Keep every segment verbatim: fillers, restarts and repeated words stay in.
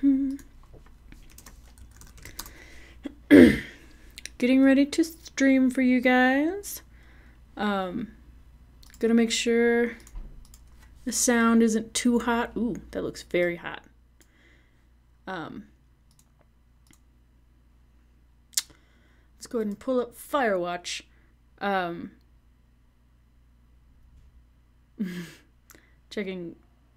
Getting ready to stream for you guys. Um, gonna make sure the sound isn't too hot. Ooh, that looks very hot. Um, let's go ahead and pull up Firewatch. Um, checking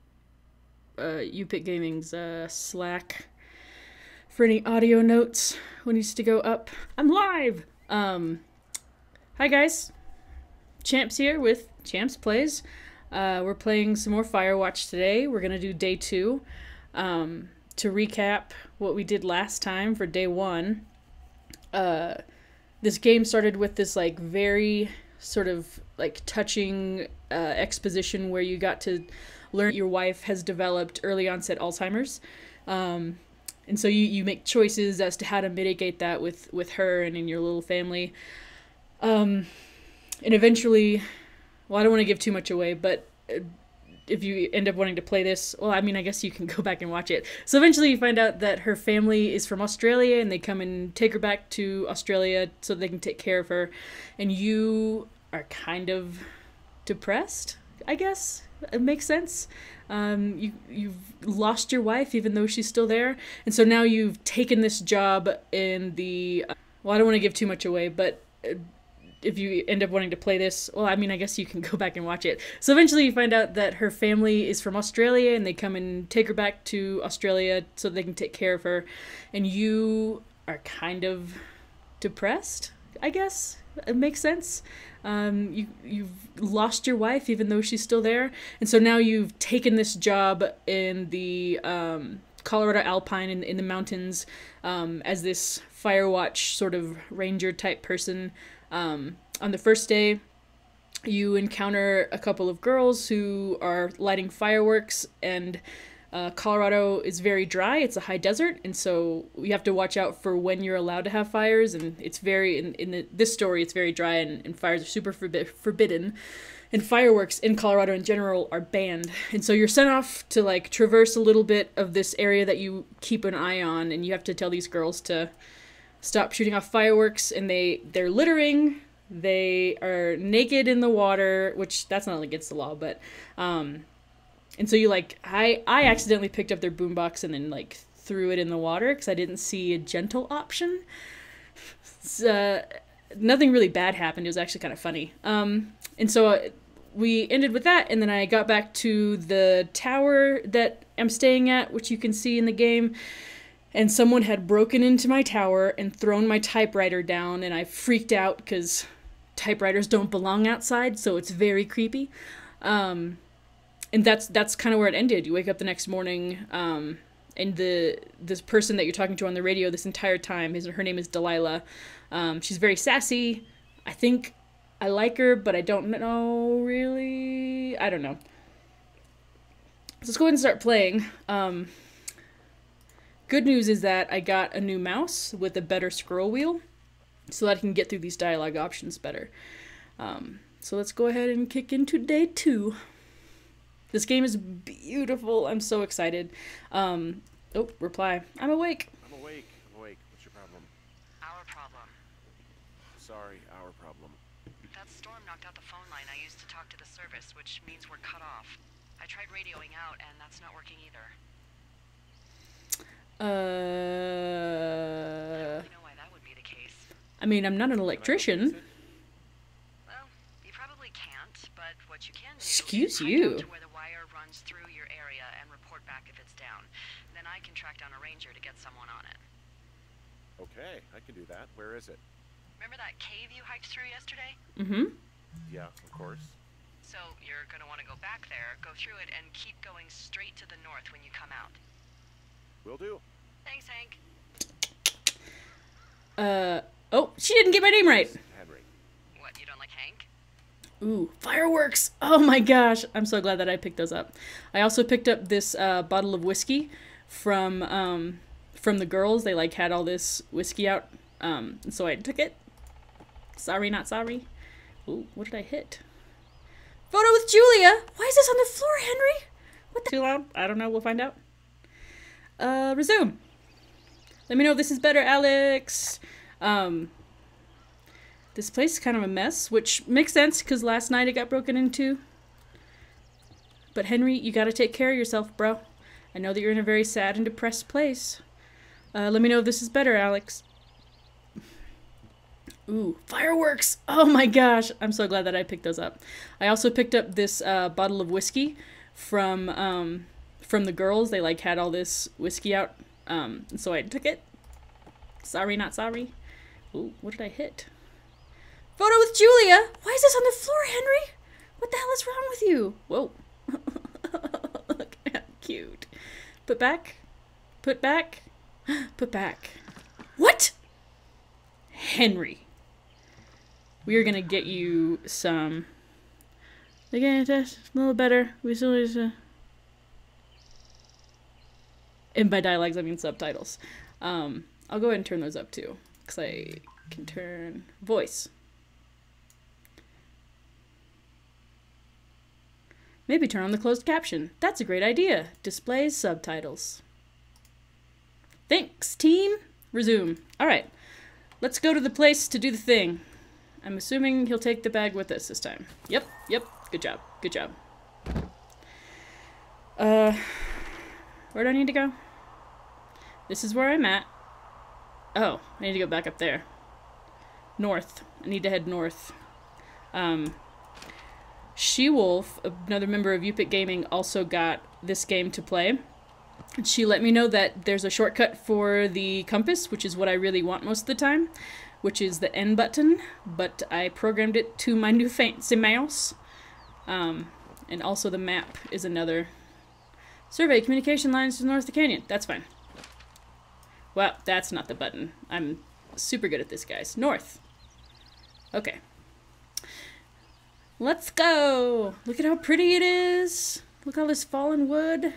uh, U P I C Gaming's uh, Slack for any audio notes what needs to go up. I'm live! Um, hi guys, Champs here with Champs Plays. Uh, we're playing some more Firewatch today. We're gonna do day two. Um, to recap what we did last time for day one, uh, this game started with this like very sort of like touching uh, exposition where you got to learn your wife has developed early onset Alzheimer's. Um, and so you, you make choices as to how to mitigate that with, with her and in your little family. Um, and eventually, well, I don't want to give too much away, but if you end up wanting to play this, well, I mean, I guess you can go back and watch it. So eventually you find out that her family is from Australia and they come and take her back to Australia so they can take care of her. And you are kind of depressed, I guess. It makes sense. Um, you, you've lost your wife even though she's still there. And so now you've taken this job in the, uh, well, I don't want to give too much away, but uh, if you end up wanting to play this, well, I mean, I guess you can go back and watch it. So eventually you find out that her family is from Australia and they come and take her back to Australia so they can take care of her. And you are kind of depressed, I guess. It makes sense. Um, you, you've lost your wife even though she's still there. And so now you've taken this job in the um, Colorado Alpine in, in the mountains um, as this Firewatch sort of ranger type person. Um, on the first day, you encounter a couple of girls who are lighting fireworks, and uh, Colorado is very dry. It's a high desert, and so you have to watch out for when you're allowed to have fires, and it's very, in, in the, this story, it's very dry, and, and fires are super forbi- forbidden, and fireworks in Colorado in general are banned. And so you're sent off to, like, traverse a little bit of this area that you keep an eye on, and you have to tell these girls to stop shooting off fireworks, and they, they're littering, they are naked in the water, which that's not against the law, but, um, and so you, like, I, I accidentally picked up their boombox and then, like, threw it in the water, because I didn't see a gentle option. Uh, nothing really bad happened, it was actually kind of funny. Um, and so uh, we ended with that, and then I got back to the tower that I'm staying at, which you can see in the game. And someone had broken into my tower and thrown my typewriter down, and I freaked out because typewriters don't belong outside, so it's very creepy. Um, and that's that's kind of where it ended. You wake up the next morning, um, and the this person that you're talking to on the radio this entire time, his, her name is Delilah. Um, she's very sassy. I think I like her, but I don't know really. I don't know. So let's go ahead and start playing. Um... Good news is that I got a new mouse with a better scroll wheel so that I can get through these dialogue options better. Um, so let's go ahead and kick into day two. This game is beautiful. I'm so excited. Um, oh, reply. I'm awake. I'm awake. I'm awake. What's your problem? Our problem. Sorry, our problem. That storm knocked out the phone line I used to talk to the service, which means we're cut off. I tried radioing out, and that's not working either. Uh, I don't really know why that would be the case. I mean, I'm not an electrician. Well, you probably can't, but what you can do Excuse is you. find out to where the wire runs through your area and report back if it's down. Then I can track down a ranger to get someone on it. Okay, I can do that. Where is it? Remember that cave you hiked through yesterday? Mm-hmm. Yeah, of course. So you're gonna want to go back there, go through it, and keep going straight to the north when you come out. Will do. Thanks, Hank. Uh, oh, she didn't get my name right. Henry. What, you don't like Hank? Ooh, fireworks! Oh my gosh, I'm so glad that I picked those up. I also picked up this uh, bottle of whiskey from um, from the girls. They like had all this whiskey out, um, and so I took it. Sorry, not sorry. Ooh, what did I hit? Photo with Julia! Why is this on the floor, Henry? What the- Too loud? I don't know, we'll find out. Uh, resume. Let me know if this is better, Alex. Um, this place is kind of a mess, which makes sense because last night it got broken into. But Henry, you gotta take care of yourself, bro. I know that you're in a very sad and depressed place. Uh, let me know if this is better, Alex. Ooh, fireworks! Oh my gosh, I'm so glad that I picked those up. I also picked up this uh, bottle of whiskey from um, from the girls. They like had all this whiskey out, um, and so I took it. Sorry, not sorry. Ooh, what did I hit? Photo with Julia! Why is this on the floor, Henry? What the hell is wrong with you? Whoa. Look how cute. Put back. Put back. Put back. What? Henry. We are gonna get you some. Again, that's a little better. We still need to. And by dialogues, I mean subtitles. Um, I'll go ahead and turn those up too, because I can turn voice. Maybe turn on the closed caption. That's a great idea. Displays subtitles. Thanks, team. Resume. All right. Let's go to the place to do the thing. I'm assuming he'll take the bag with us this time. Yep, yep. Good job. Good job. Uh, where do I need to go? This is where I'm at. Oh, I need to go back up there. North. I need to head north. Um, She-Wolf, another member of Upit Gaming, also got this game to play. She let me know that there's a shortcut for the compass, which is what I really want most of the time, which is the N button, but I programmed it to my new fancy mouse. Um, and also the map is another. Survey communication lines to north of the canyon. That's fine. Well, that's not the button. I'm super good at this, guys. North. Okay. Let's go! Look at how pretty it is! Look at all this fallen wood.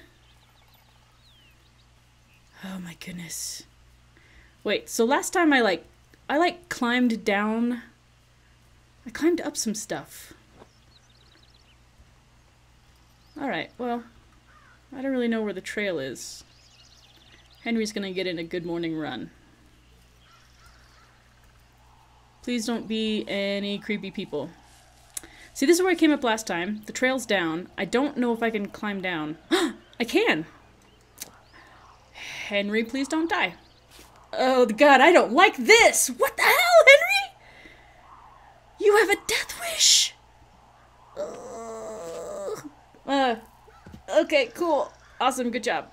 Oh my goodness. Wait, so last time I like, I like climbed down, I climbed up some stuff. Alright, well, I don't really know where the trail is. Henry's gonna get in a good morning run. Please don't be any creepy people. See, this is where I came up last time. The trail's down. I don't know if I can climb down. I can! Henry, please don't die. Oh, God, I don't like this! What the hell, Henry? You have a death wish! Ugh. Uh, okay, cool. Awesome, good job.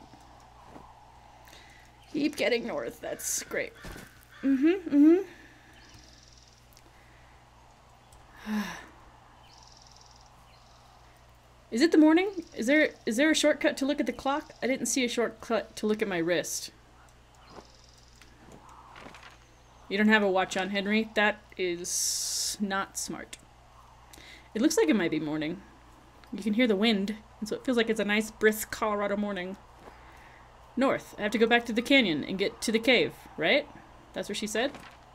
Keep getting north. That's great. Mm-hmm, mm-hmm. Is it the morning? Is there is there a shortcut to look at the clock? I didn't see a shortcut to look at my wrist. You don't have a watch on, Henry? That is not smart. It looks like it might be morning. You can hear the wind, and so it feels like it's a nice, brisk Colorado morning. North. I have to go back to the canyon and get to the cave, right? That's what she said?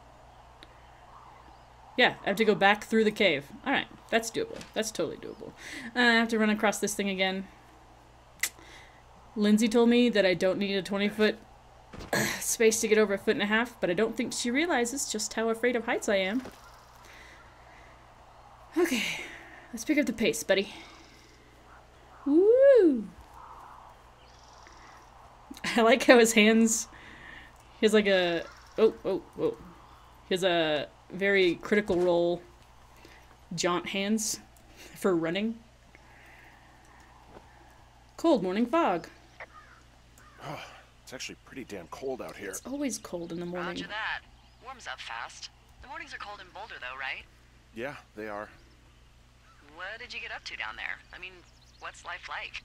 Yeah, I have to go back through the cave. Alright, that's doable. That's totally doable. Uh, I have to run across this thing again. Lindsay told me that I don't need a twenty-foot space to get over a foot and a half, but I don't think she realizes just how afraid of heights I am. Okay, let's pick up the pace, buddy. Woo! I like how his hands... He has like a... Oh, oh, oh. He has a very critical role jaunt hands for running. Cold morning fog. Oh, it's actually pretty damn cold out here. It's always cold in the morning. Roger that. Warms up fast. The mornings are cold in Boulder, though, right? Yeah, they are. What did you get up to down there? I mean, what's life like?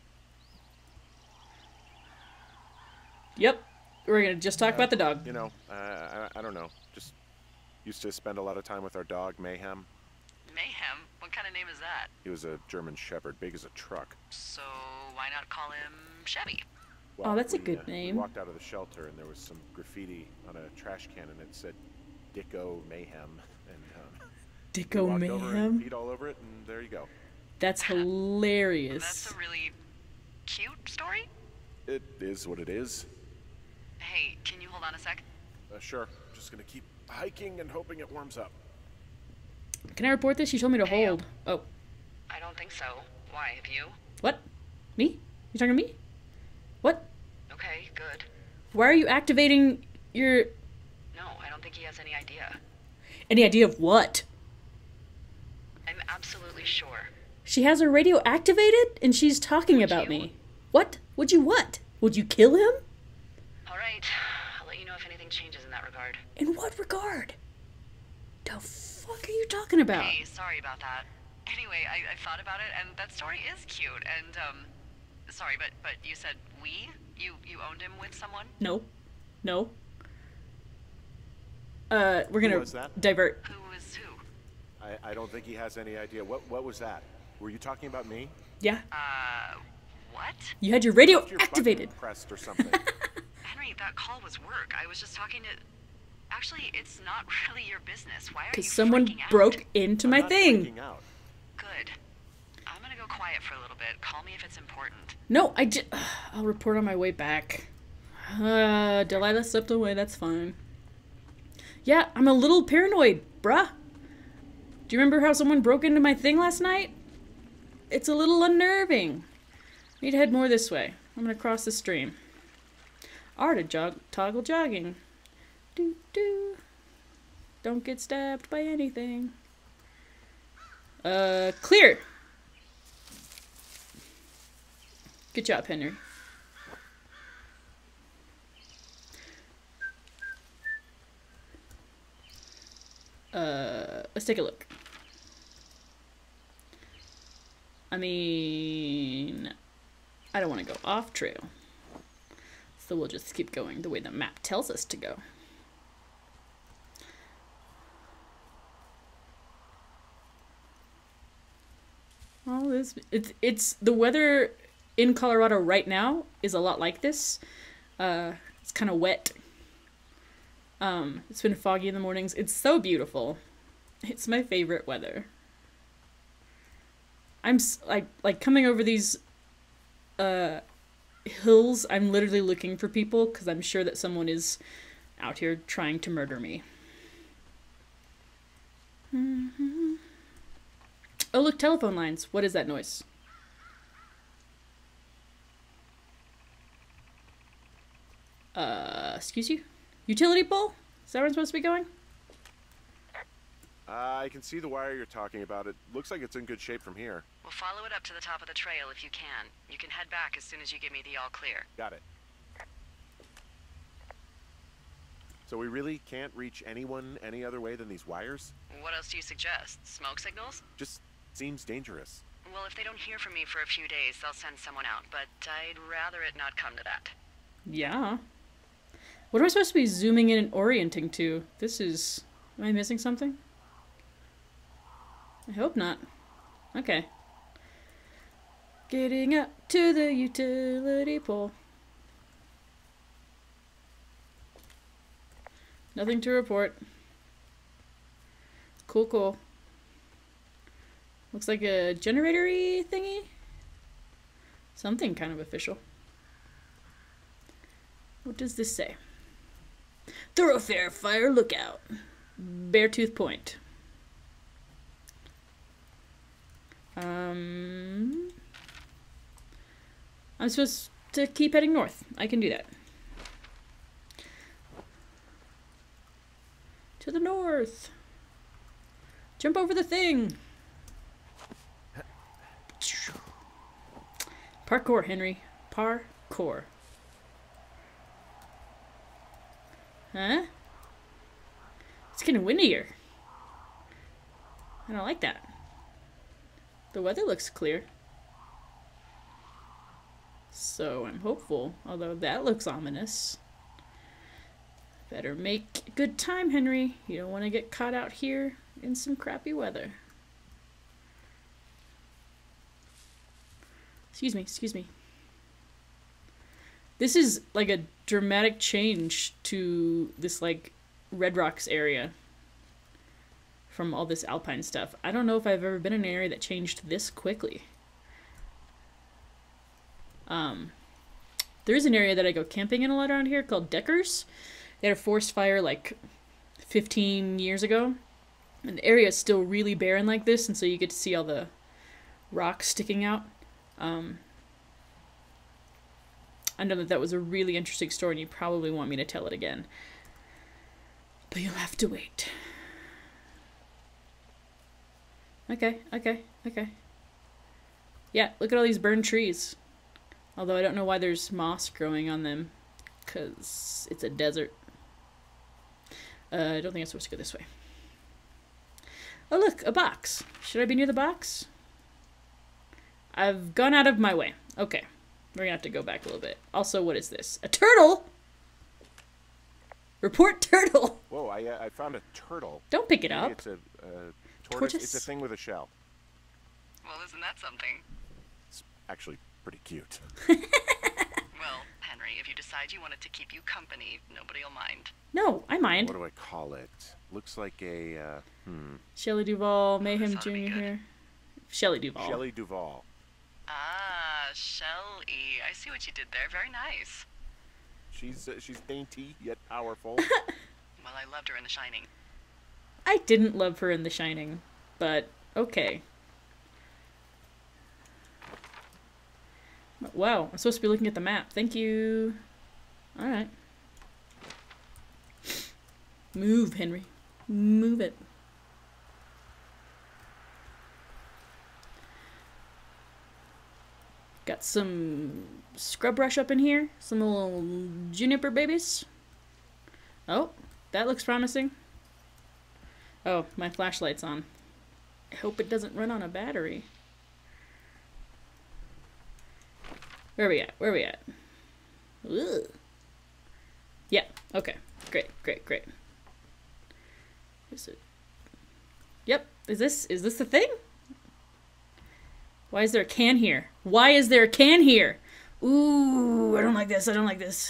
Yep. We're gonna just talk Uh, about the dog. You know, uh, I, I don't know. Just used to spend a lot of time with our dog, Mayhem. Mayhem? What kind of name is that? He was a German Shepherd, big as a truck. So why not call him Chevy? Well, Oh, that's a we, good uh, name. We walked out of the shelter and there was some graffiti on a trash can and it said Dicko Mayhem. And um, we Dicko walked over and Mayhem. peed all over it and there you go. That's hilarious. That's a really cute story? It is what it is. Hey, can you hold on a sec? Uh, sure. Just gonna keep hiking and hoping it warms up. Can I report this? You told me to Hey, hold. Oh. I don't think so. Why, have you? What? Me? You talking to me? What? Okay, good. Why are you activating your... No, I don't think he has any idea. Any idea of what? I'm absolutely sure. She has her radio activated and she's talking Would about you? me. What? Would you what? Would you kill him? All right, I'll let you know if anything changes in that regard. In what regard? The fuck are you talking about? Hey, sorry about that. Anyway, I, I thought about it, and that story is cute, and, um... Sorry, but, but you said we? You, you owned him with someone? No. No. Uh, we're gonna Who was that? divert. Who was who? I, I don't think he has any idea. What What was that? Were you talking about me? Yeah. Uh, what? You had your radio Left your button activated. pressed or something. Henry, that call was work. I was just talking to... Actually, it's not really your business. Why are you Because someone freaking out? broke into I'm my not thing. freaking out. Good. I'm gonna go quiet for a little bit. Call me if it's important. No, I just... I'll report on my way back. Uh, Delilah stepped away. That's fine. Yeah, I'm a little paranoid, bruh. Do you remember how someone broke into my thing last night? It's a little unnerving. Need to head more this way. I'm gonna cross the stream. R to jog toggle jogging. Doo doo. Don't get stabbed by anything. Uh, clear. Good job, Henry. Uh, let's take a look. I mean, I don't want to go off trail. So we'll just keep going the way the map tells us to go. All this, it's, it's, the weather in Colorado right now is a lot like this. Uh, it's kind of wet. Um, it's been foggy in the mornings. It's so beautiful. It's my favorite weather. I'm s- like like coming over these uh hills. I'm literally looking for people because I'm sure that someone is out here trying to murder me. Mm-hmm. Oh look, telephone lines. What is that noise? Uh, excuse you? Utility pole? Is that where I'm supposed to be going? Uh, I can see the wire you're talking about. It looks like it's in good shape from here. We'll follow it up to the top of the trail if you can. You can head back as soon as you give me the all clear. Got it. So we really can't reach anyone any other way than these wires? What else do you suggest? Smoke signals? Just seems dangerous. Well, if they don't hear from me for a few days, they'll send someone out, but I'd rather it not come to that. Yeah. What am I supposed to be zooming in and orienting to? This is... Am I missing something? I hope not. Okay. Getting up to the utility pole. Nothing to report. Cool, cool. Looks like a generator-y thingy. Something kind of official. What does this say? Thoroughfare fire lookout. Beartooth Point. Um, I'm supposed to keep heading north. I can do that. To the north. Jump over the thing. Parkour, Henry. Parkour. Huh? It's getting windier. I don't like that. The weather looks clear. So I'm hopeful, although that looks ominous. Better make good time, Henry. You don't want to get caught out here in some crappy weather. Excuse me, excuse me. This is like a dramatic change to this like Red Rocks area from all this alpine stuff. I don't know if I've ever been in an area that changed this quickly. Um, There is an area that I go camping in a lot around here called Deckers. They had a forest fire like fifteen years ago. And the area is still really barren like this, and so you get to see all the rocks sticking out. Um, I know that that was a really interesting story, and you probably want me to tell it again. But you'll have to wait. Okay, okay, okay. Yeah, look at all these burned trees. Although I don't know why there's moss growing on them, because it's a desert. Uh, I don't think I'm supposed to go this way. Oh look, a box. Should I be near the box? I've gone out of my way. Okay. We're gonna have to go back a little bit. Also, what is this? A turtle? Report turtle! Whoa, I, uh, I found a turtle. Don't pick it Maybe up. It's a uh, tortoise. Tortoise? It's a thing with a shell. Well, isn't that something? It's actually pretty cute. Well, Henry, if you decide you want it to keep you company, nobody will mind. No, I mind. What do I call it? Looks like a, uh, hmm. Shelley Duvall, Mayhem This ought to be Junior good. here. Shelley Duvall. Shelley Duvall. Ah, Shelley. I see what you did there. Very nice. She's uh, she's dainty yet powerful. Well, I loved her in The Shining. I didn't love her in The Shining, but okay. Wow, I'm supposed to be looking at the map. Thank you. Alright. Move, Henry. Move it. Got some scrub brush up in here. Some little juniper babies. Oh, that looks promising. Oh, my flashlight's on. I hope it doesn't run on a battery. Where are we at? Where are we at? Ugh. Yeah, okay. Great, great, great. Is it? Yep. Is this is this the thing? Why is there a can here? Why is there a can here? Ooh, I don't like this. I don't like this.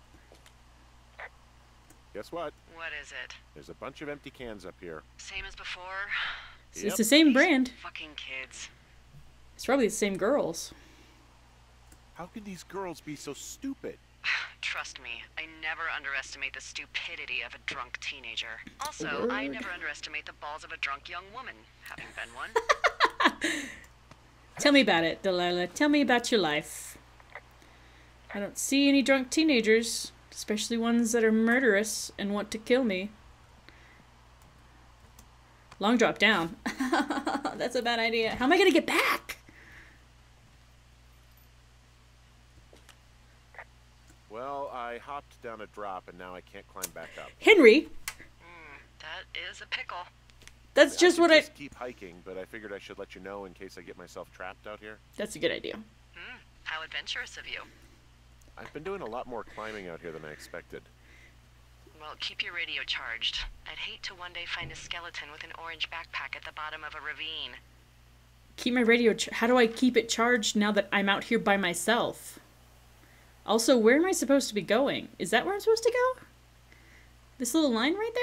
Guess what? What is it? There's a bunch of empty cans up here. Same as before? It's, Yep. it's the same brand. Fucking kids. It's probably the same girls. How could these girls be so stupid? Trust me, I never underestimate the stupidity of a drunk teenager. Also, I Word. never underestimate the balls of a drunk young woman, having been one. Tell me about it, Delilah. Tell me about your life. I don't see any drunk teenagers, especially ones that are murderous and want to kill me. Long drop down. That's a bad idea. How am I gonna get back? Well, I hopped down a drop and now I can't climb back up. Henry, Hmm, that is a pickle. that's just could what I... just keep hiking, but I figured I should let you know in case I get myself trapped out here. That's a good idea. Hmm, how adventurous of you. I've been doing a lot more climbing out here than I expected. Well, keep your radio charged. I'd hate to one day find a skeleton with an orange backpack at the bottom of a ravine. Keep my radio... Ch- How do I keep it charged now that I'm out here by myself? Also, where am I supposed to be going? Is that where I'm supposed to go? This little line right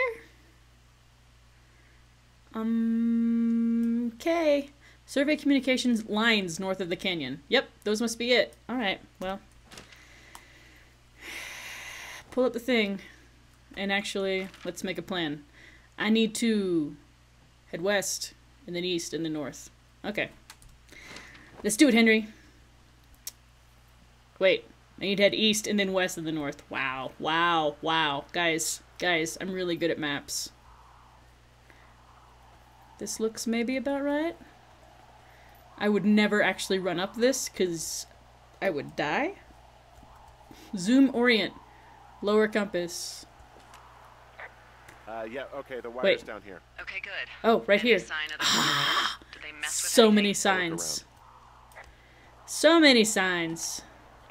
there? Um... Okay. Survey communications lines north of the canyon. Yep, those must be it. Alright, well. Pull up the thing. And actually, let's make a plan. I need to head west, and then east, and then north. Okay. Let's do it, Henry. Wait. I need to head east, and then west, and then north. Wow. Wow. Wow. Guys. Guys, I'm really good at maps. This looks maybe about right. I would never actually run up this, because I would die. Zoom orient. Lower compass. Uh, yeah, okay, the wire's Wait. down here. Okay, good. Oh, right Any here. sign of the Did they mess with So anything? many Look signs. So many signs.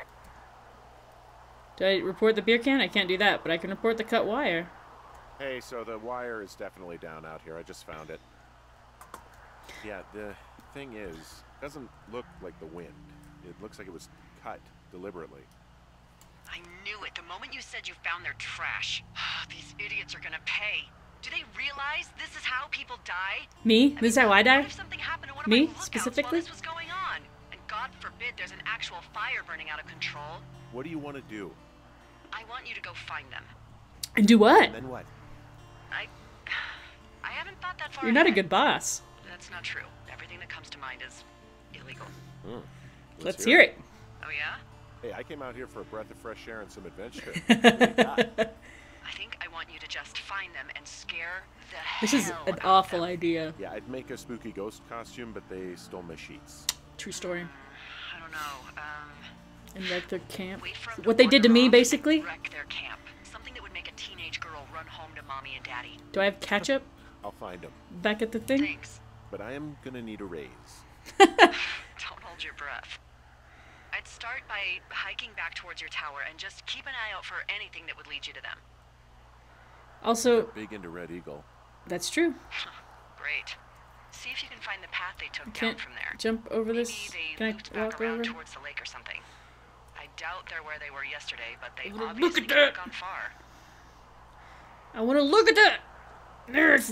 Do I report the beer can? I can't do that, but I can report the cut wire. Hey, so the wire is definitely down out here. I just found it. Yeah, the thing is, it doesn't look like the wind. It looks like it was cut deliberately. I knew it the moment you said you found their trash. These idiots are gonna pay. Do they realize this is how people die? Me? I This is mean, how I die? What if something happened to one of Me, my lookouts specifically? while this was going on? And God forbid there's an actual fire burning out of control. What do you want to do? I want you to go find them. And do what? And then what? I... I haven't thought that far You're not a ahead. good boss. That's not true. Everything that comes to mind is illegal. Hmm. Let's, hear it. Oh yeah? Hey, I came out here for a breath of fresh air and some adventure. What do you got? I think I want you to just find them and scare the This hell is out an of awful them. idea. Yeah, I'd make a spooky ghost costume, but they stole my sheets. True story. I don't know. Um, And wreck their camp. wait for 'em What they did to wander me, off basically. and wreck their camp. Something that would make a teenage girl run home to mommy and daddy. Do I have ketchup I'll find them. back at the thing? Thanks. But I am gonna need a raise. Don't hold your breath. I'd start by hiking back towards your tower and just keep an eye out for anything that would lead you to them. Also, Big into Red Eagle. that's true. Great. See if you can find the path they took Can't down from there. jump over Maybe this. they Can looped I walk back around over? towards the lake or something. I doubt they're where they were yesterday, but they Look at obviously that. couldn't have gone far. I want to look at that. There's-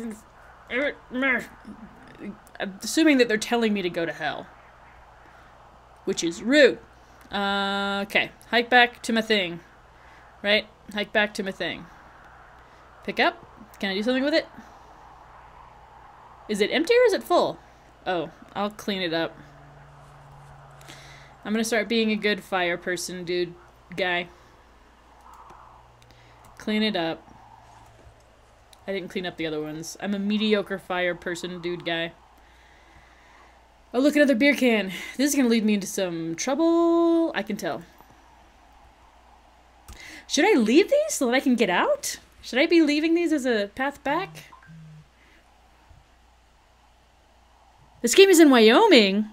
I'm assuming that they're telling me to go to hell, which is rude. Uh, okay, hike back to my thing. Right, hike back to my thing. Pick up. Can I do something with it? Is it empty or is it full? Oh, I'll clean it up. I'm gonna start being a good fire person, dude, guy. Clean it up. I didn't clean up the other ones. I'm a mediocre fire person, dude, guy. Oh, look, another beer can. This is gonna lead me into some trouble. I can tell. Should I leave these so that I can get out? Should I be leaving these as a path back? This game is in Wyoming.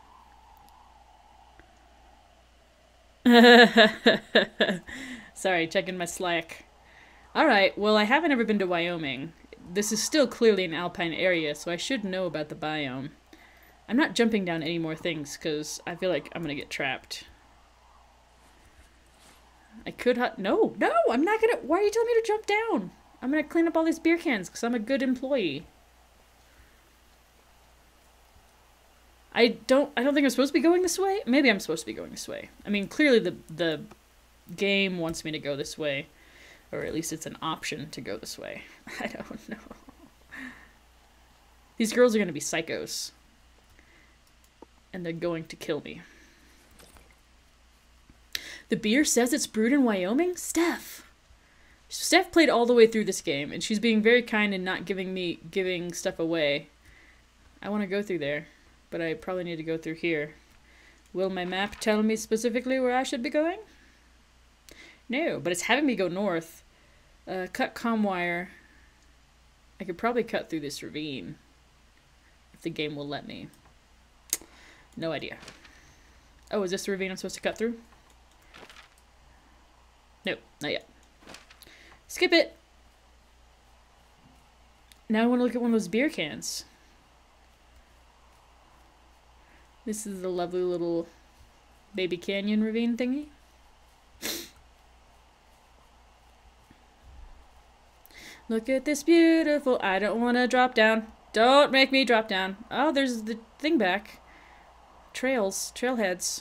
Sorry, checking my Slack. Alright, well, I haven't ever been to Wyoming. This is still clearly an alpine area, so I should know about the biome. I'm not jumping down any more things, because I feel like I'm gonna get trapped. I could ha- No, no, I'm not gonna- Why are you telling me to jump down? I'm gonna clean up all these beer cans, because I'm a good employee. I don't- I don't think I'm supposed to be going this way. Maybe I'm supposed to be going this way. I mean, clearly the, the game wants me to go this way. Or at least it's an option to go this way. I don't know. These girls are gonna be psychos. And they're going to kill me. The beer says it's brewed in Wyoming? Steph! Steph played all the way through this game, and she's being very kind and not giving me giving stuff away. I want to go through there, but I probably need to go through here. Will my map tell me specifically where I should be going? No, but it's having me go north. Uh, cut comm wire. I could probably cut through this ravine. If the game will let me. No idea. Oh, is this the ravine I'm supposed to cut through? Nope, not yet. Skip it! Now I want to look at one of those beer cans. This is the lovely little baby canyon ravine thingy. Look at this beautiful... I don't want to drop down. Don't make me drop down. Oh, there's the thing back. Trails. Trailheads.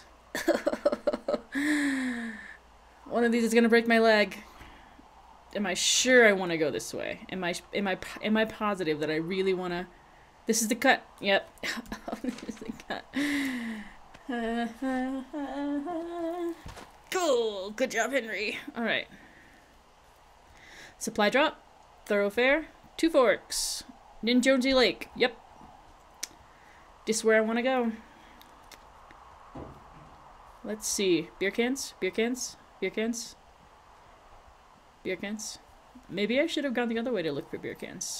One of these is going to break my leg. Am I sure I want to go this way? Am I am I am I positive that I really want to? This is the cut. Yep. This is the cut. Cool. Good job, Henry. All right. Supply drop. Thoroughfare. Two Forks. Ninjonji Lake. Yep. Just where I want to go. Let's see. Beer cans? Beer cans? Beer cans? Beer cans? Maybe I should have gone the other way to look for beer cans.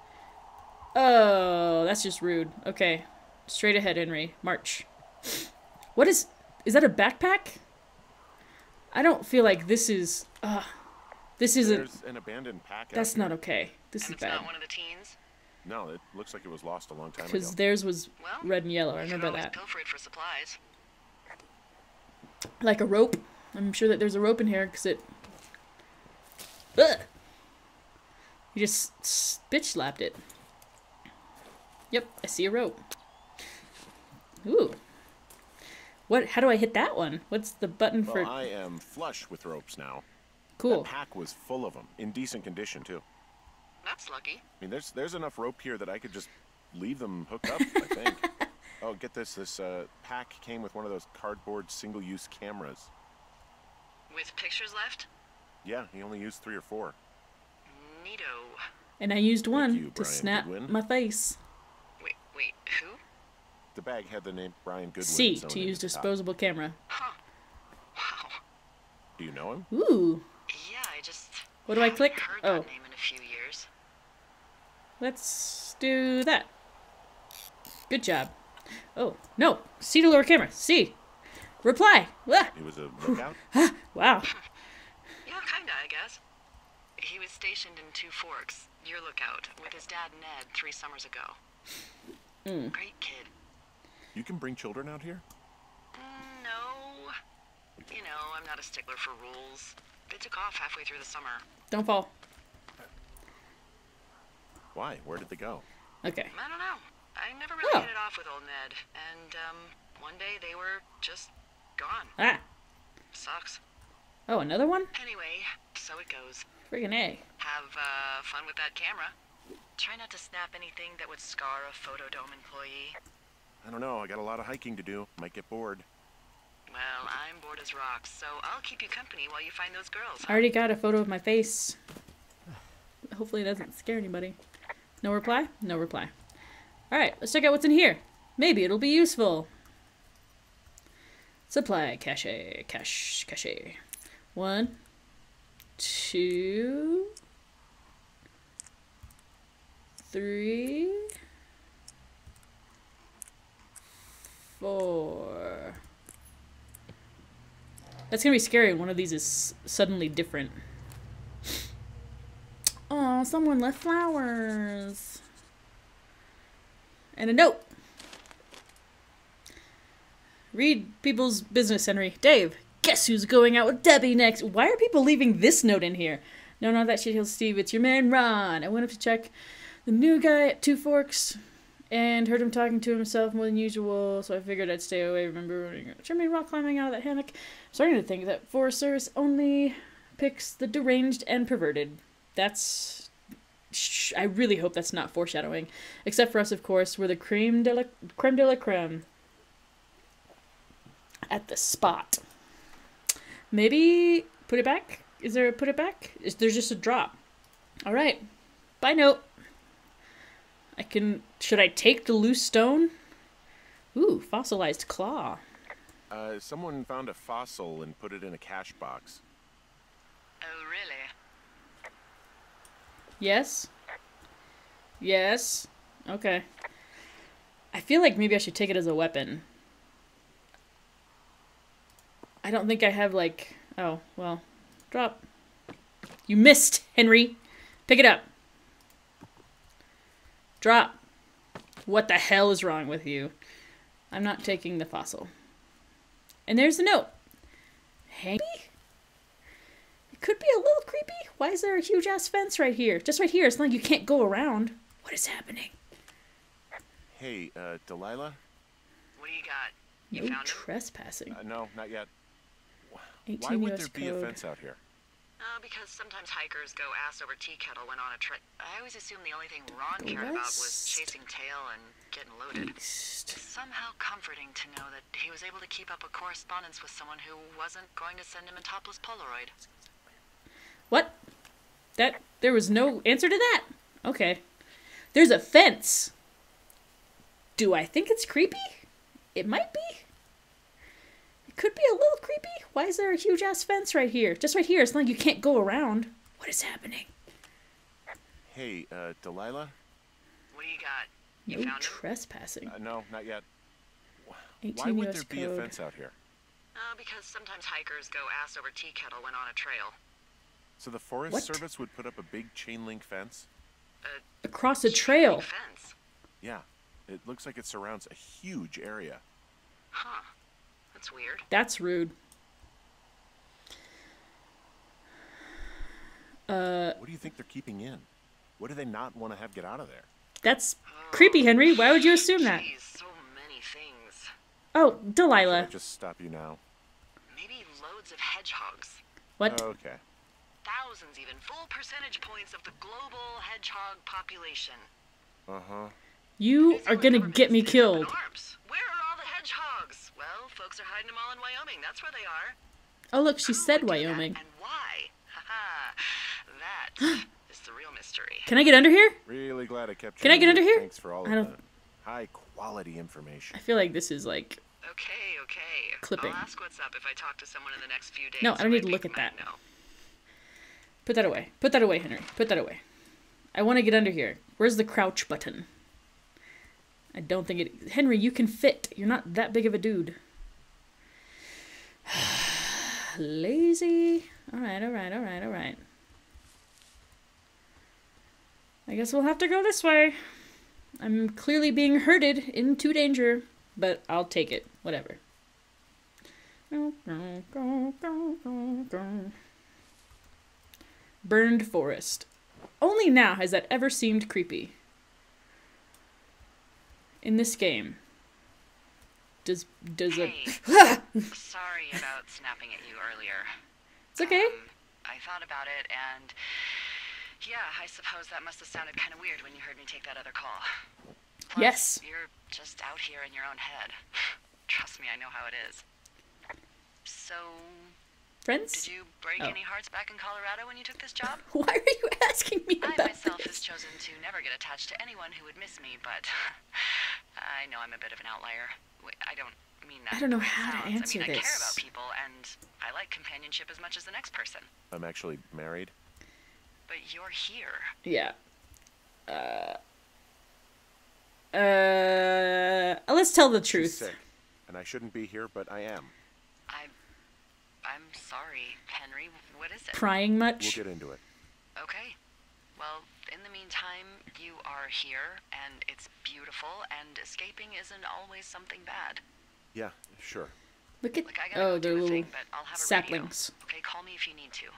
Oh, that's just rude. Okay. Straight ahead, Henry. March. What is... Is that a backpack? I don't feel like this is... Uh, this isn't... There's an abandoned pack out That's here. not okay. This And is it's bad. not one of the teens? No, it looks like it was lost a long time ago. Because theirs was Well, red and yellow. I you can remember always that. pilfer it for supplies. Like a rope. I'm sure that there's a rope in here because it... Ugh! You just s- bitch slapped it. Yep, I see a rope. Ooh. What? How do I hit that one? What's the button for? Well, I am flush with ropes now. Cool. That pack was full of them, in decent condition too. That's lucky. I mean, there's there's enough rope here that I could just leave them hooked up, I think. Oh, get this. This uh, pack came with one of those cardboard single-use cameras. With pictures left? Yeah, he only used three or four. Neato. And I used one you, to Brian snap Goodwin. my face. Wait, wait, who? The bag had the name Brian Goodwin. C sewn to into use the top. disposable camera. Huh. Wow. Do you know him? Ooh. Yeah, I just... What do I haven't click? heard Oh. that name in a few years. Let's do that. Good job. Oh, no. C to lower camera. C. Reply. Ah, He was a lookout. wow. Yeah, kinda, I guess. He was stationed in Two Forks, your lookout, with his dad Ned three summers ago. Mm. Great kid. You can bring children out here? Mm, no. You know, I'm not a stickler for rules. They took off halfway through the summer. Don't fall. Why? Where did they go? Okay. I don't know. I never really Oh. hit it off with old Ned. And, um, one day they were just gone. Ah. Sucks. Oh, another one? Anyway, so it goes. Friggin' A. Have, uh, fun with that camera. Try not to snap anything that would scar a Photodome employee. I don't know. I got a lot of hiking to do. Might get bored. Well, I'm bored as rocks, so I'll keep you company while you find those girls. I already got a photo of my face. Hopefully it doesn't scare anybody. No reply? No reply. Alright, let's check out what's in here. Maybe it'll be useful. Supply cache. Cache. Cache. One. Two. Three. Four. That's gonna be scary when one of these is suddenly different. Oh, someone left flowers. And a note. Read people's business, Henry. Dave, guess who's going out with Debbie next? Why are people leaving this note in here? No, not that shit, Steve. It's your man, Ron. I went up to check the new guy at Two Forks and heard him talking to himself more than usual, so I figured I'd stay away. Remember Jeremy rock climbing out of that hammock? I'm starting to think that Forest Service only picks the deranged and perverted. That's... Shh, I really hope that's not foreshadowing. Except for us, of course. We're the creme de la creme. De la creme. At the spot. Maybe put it back? Is there a put it back? Is there just a drop? Alright. Bye note. I can... Should I take the loose stone? Ooh, fossilized claw. Uh, someone found a fossil and put it in a cache box. Oh, really? Yes? Yes? Okay. I feel like maybe I should take it as a weapon. I don't think I have, like... Oh, well. Drop. You missed, Henry. Pick it up. Drop. What the hell is wrong with you? I'm not taking the fossil. And there's the note. Hanky? It could be a little creepy. Why is there a huge ass fence right here? Just right here. It's not like you can't go around. What is happening? Hey, uh, Delilah? What do you got? You No found him? trespassing. Uh, no, not yet. Why eighteen would U S there be a code. fence out here? Uh, because sometimes hikers go ass over tea kettle when on a trip. I always assumed the only thing Ron cared about was West. chasing tail and getting loaded. East. It's somehow comforting to know that he was able to keep up a correspondence with someone who wasn't going to send him a topless Polaroid. What? That there was no answer to that. Okay. There's a fence. Do I think it's creepy? It might be. It could be a little creepy. Why is there a huge ass fence right here? Just right here. It's not like you can't go around. What is happening? Hey, uh, Delilah? What do you got? You No found him? trespassing. Uh, no, not yet. Why eighteen would U S there be a code. fence out here? Uh, because sometimes hikers go ass over tea kettle when on a trail. So the Forest What? Service would put up a big chain link fence? Across a trail. Fence. Yeah. It looks like it surrounds a huge area. Huh. That's weird. That's rude. Uh, What do you think they're keeping in? What do they not want to have get out of there? that's creepy, Henry. Why would you assume that? Jeez, so many things. Oh, Should I Delilah. just stop you now? Maybe loads of hedgehogs. What? Okay. Thousands even. Full percentage points of the global hedgehog population. Uh-huh. You New are Zealand gonna government get has me taken up killed. arms. Where are all the hedgehogs? Well, folks are hiding them all in Wyoming. That's where they are. Oh, look, she Who said would do that Wyoming. and why? Haha. That is the real mystery. Can I get under here? Really glad I kept you. Can I get under here? Thanks for all I of don't- the high-quality information. I feel like this is like... Okay, okay. Clipping. I'll ask what's up if I talk to someone in the next few days. No, I don't who need to think look at might that. know. Put that away. Put that away, Henry. Put that away. I want to get under here. Where's the crouch button? I don't think it... Henry, you can fit. You're not that big of a dude. Lazy. Alright, alright, alright, alright. I guess we'll have to go this way. I'm clearly being herded into danger, but I'll take it. Whatever. Burned forest. Only now has that ever seemed creepy. In this game. Does does Hey, it sorry about snapping at you earlier. It's okay. Um, I thought about it, and yeah, I suppose that must have sounded kind of weird when you heard me take that other call. Plus, Yes. you're just out here in your own head. Trust me, I know how it is. So, Friends? did you break Oh. any hearts back in Colorado when you took this job? Why are you asking me I about myself this? has chosen to never get attached to anyone who would miss me, but I know I'm a bit of an outlier. Wait, I don't mean that. I don't know the way it how to sounds. answer I mean, I care this. about people, and I like companionship as much as the next person. I'm actually married. But you're here. Yeah. Uh. Uh. Let's tell the She's truth. sick, and I shouldn't be here, but I am. I, I'm sorry, Henry. What is it? Crying We'll much? get into it. Okay. Well, in the meantime, you are here, and it's beautiful, and escaping isn't always something bad. Yeah, sure. Look at. Like, I gotta Oh, go they're do a little thing, but I'll have a saplings. radio. Okay, call me if you need to.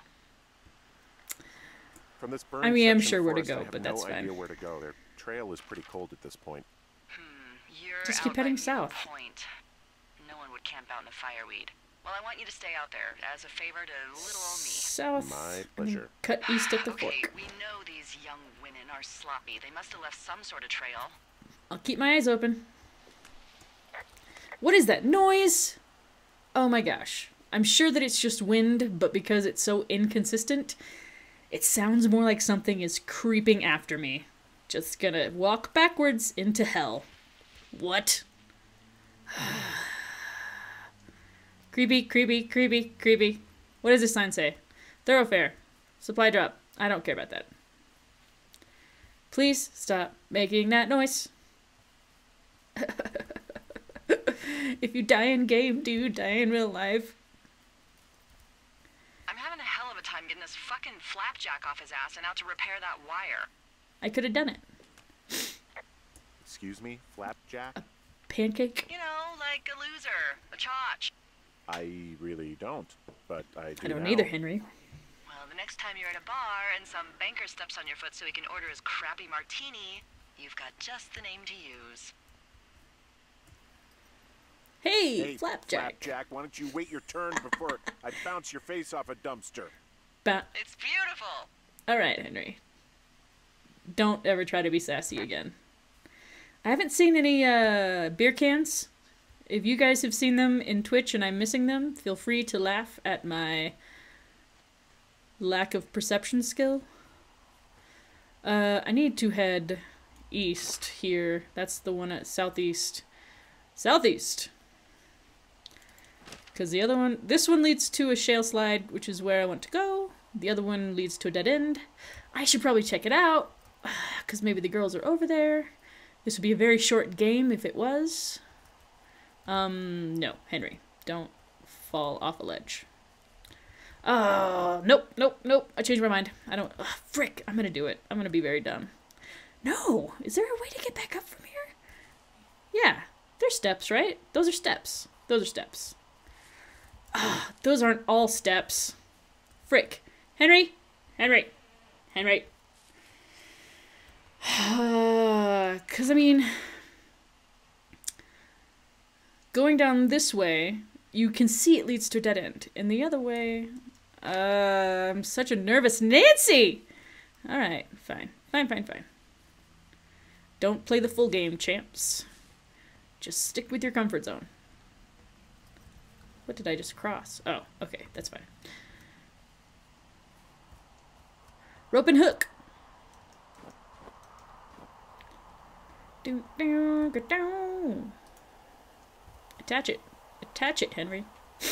From this burned I mean, I'm section sure of where to forest, go, I have but no that's fine. idea where to go. Their trail is pretty cold at this point. Hmm. You're Just out keep heading by Needle south. Point. No one would camp out in a fireweed. Well, I want you to stay out there as a favor to little old me. South. My and pleasure. Cut east at the Okay, fork. we know these young women are sloppy. They must have left some sort of trail. I'll keep my eyes open. What is that noise? Oh my gosh. I'm sure that it's just wind, but because it's so inconsistent, it sounds more like something is creeping after me. Just gonna walk backwards into hell. What? Creepy, creepy, creepy, creepy. What does this sign say? Thoroughfare. Supply drop. I don't care about that. Please stop making that noise. If you die in game, do you die in real life? I'm having a hell of a time getting this fucking flapjack off his ass and out to repair that wire. I could have done it. Excuse me, Flapjack? Pancake? You know, like a loser, a chotch. I really don't, but I do I don't now. either, Henry. Well, the next time you're at a bar and some banker steps on your foot so he can order his crappy martini, you've got just the name to use. Hey, Hey, Flapjack. Flapjack, why don't you wait your turn before I bounce your face off a dumpster? Ba- It's beautiful. All right, Henry. Don't ever try to be sassy again. I haven't seen any uh, beer cans. If you guys have seen them in Twitch and I'm missing them, feel free to laugh at my lack of perception skill. Uh, I need to head east here. That's the one at southeast. Southeast! Because the other one, this one leads to a shale slide, which is where I want to go. The other one leads to a dead end. I should probably check it out, because maybe the girls are over there. This would be a very short game if it was. Um, no, Henry, don't fall off a ledge. Oh, nope, nope, nope, I changed my mind. I don't, ugh, frick, I'm gonna do it. I'm gonna be very dumb. No, is there a way to get back up from here? Yeah, there's steps, right? Those are steps. Those are steps. Ah, those aren't all steps. Frick. Henry? Henry? Henry? Because, I mean... going down this way, you can see it leads to a dead end. And the other way, uh, I'm such a nervous Nancy! Alright, fine. Fine, fine, fine. Don't play the full game, champs. Just stick with your comfort zone. What did I just cross? Oh, okay, that's fine. Rope and hook. Do, do, go down. Attach it. Attach it, Henry.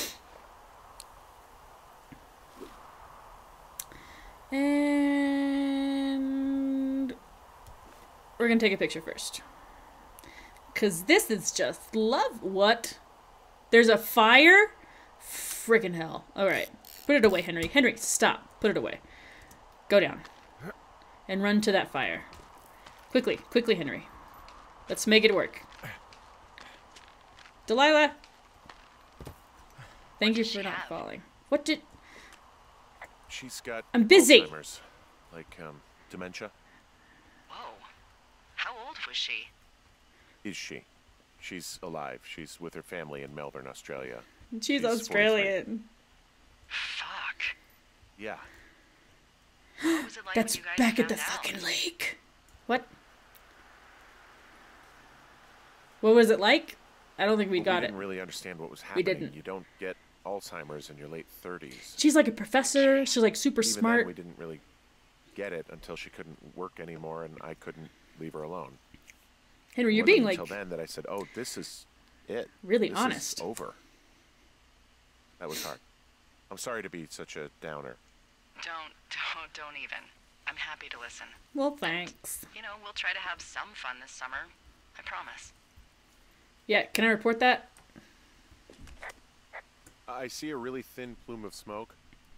And we're gonna take a picture first. Cause this is just love. What? There's a fire? Frickin' hell. Alright. Put it away, Henry. Henry, stop. Put it away. Go down. And run to that fire. Quickly. Quickly, Henry. Let's make it work. Delilah! Thank you for not falling. What did... She's got I'm busy! Alzheimer's. Like, um, dementia. Whoa. How old was she? Is she? She's alive. She's with her family in Melbourne, Australia. She's Australian. Fuck. Yeah. What was it like That's when you guys back at the found out? fucking lake. What? What was it like? I don't think we Well, got we it. didn't really understand what was happening. didn't. You don't get Alzheimer's in your late thirties. She's like a professor. She's like super Even smart. then, we didn't really get it until she couldn't work anymore, and I couldn't leave her alone. Henry, you're It being wasn't like until then that I said, "Oh, this is it. really This honest. is over." That was hard. I'm sorry to be such a downer. Don't, don't, don't even. I'm happy to listen. Well, thanks. You know, we'll try to have some fun this summer. I promise. Yeah, can I report that? I see a really thin plume of smoke.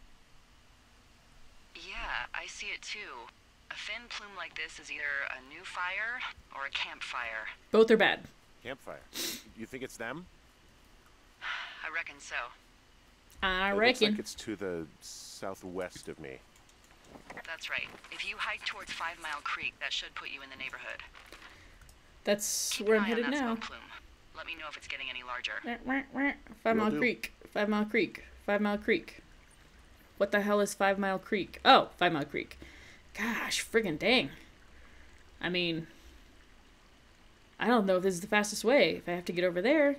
Yeah, I see it too. A thin plume like this is either a new fire or a campfire. Both are bad. Campfire. You think it's them? I reckon so. I It looks reckon. like it's to the southwest of me. That's right. If you hike towards Five Mile Creek, that should put you in the neighborhood. That's Keep where an I'm eye on headed that now. smoke plume. Let me know if it's getting any larger. Five Will Mile do. Creek. Five Mile Creek. Five Mile Creek. What the hell is Five Mile Creek? Oh, Five Mile Creek. Gosh, friggin' dang. I mean, I don't know if this is the fastest way. If I have to get over there.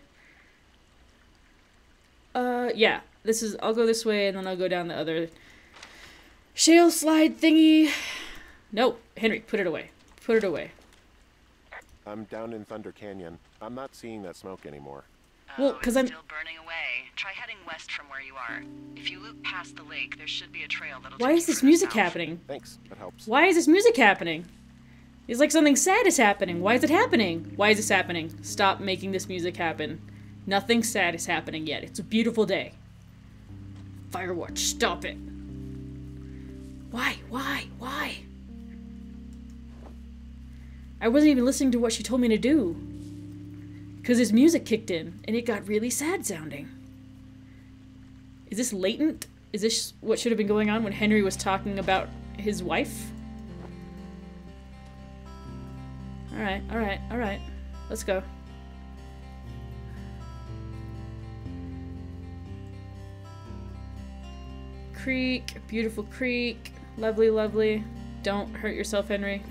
Uh, yeah. This is, I'll go this way and then I'll go down the other shale slide thingy. No, Henry, put it away. Put it away. I'm down in Thunder Canyon. I'm not seeing that smoke anymore. Well, Oh, 'cause it's I'm- still burning away. Try heading west from where you are. If you loop past the lake, there should be a trail that'll Why take is you this further music south. happening? Thanks. That helps. Why is this music happening? It's like something sad is happening. Why is it happening? Why is this happening? Stop making this music happen. Nothing sad is happening yet. It's a beautiful day. Firewatch, stop it. Why? Why? Why? I wasn't even listening to what she told me to do. Because his music kicked in, and it got really sad sounding. Is this latent? Is this what should have been going on when Henry was talking about his wife? Alright, alright, alright. Let's go. Creek, beautiful creek. Lovely, lovely. Don't hurt yourself, Henry.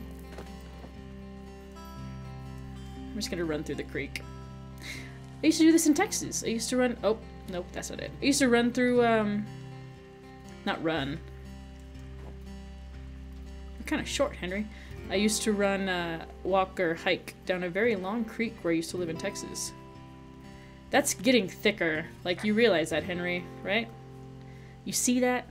I'm just gonna run through the creek. I used to do this in Texas. I used to run- oh, nope, that's not it. I used to run through, um... not run. I'm kinda short, Henry. I used to run, uh, walk or hike down a very long creek where I used to live in Texas. That's getting thicker. Like, you realize that, Henry, right? You see that?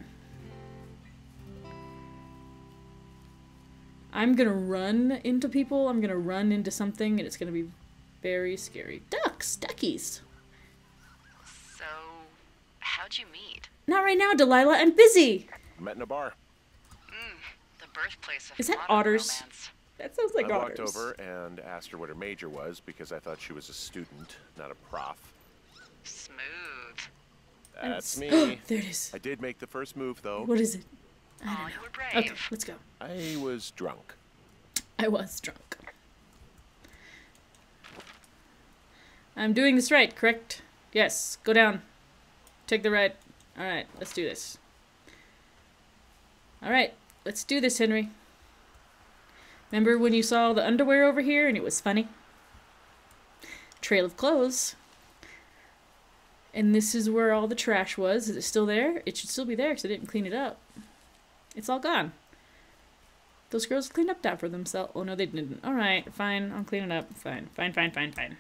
I'm gonna run into people, I'm gonna run into something, and it's gonna be very scary. Ducks! Duckies! So, how'd you meet? Not right now, Delilah, I'm busy! Met in a bar. Mm, the birthplace of Is that modern otters? romance. That sounds like I walked otters. over and asked her what her major was because I thought she was a student, not a prof. Smooth. That's me. There it is. I did make the first move, though. What is it? Aw, you were brave. Okay, let's go. I was drunk. I was drunk. I'm doing this right, correct? Yes, go down. Take the right. Alright, let's do this. Alright, let's do this, Henry. Remember when you saw the underwear over here and it was funny? Trail of clothes. And this is where all the trash was. Is it still there? It should still be there because I didn't clean it up. It's all gone. Those girls cleaned up that for themselves. Oh, no, they didn't. Alright, fine. I'll clean it up. Fine. Fine, fine, fine, fine.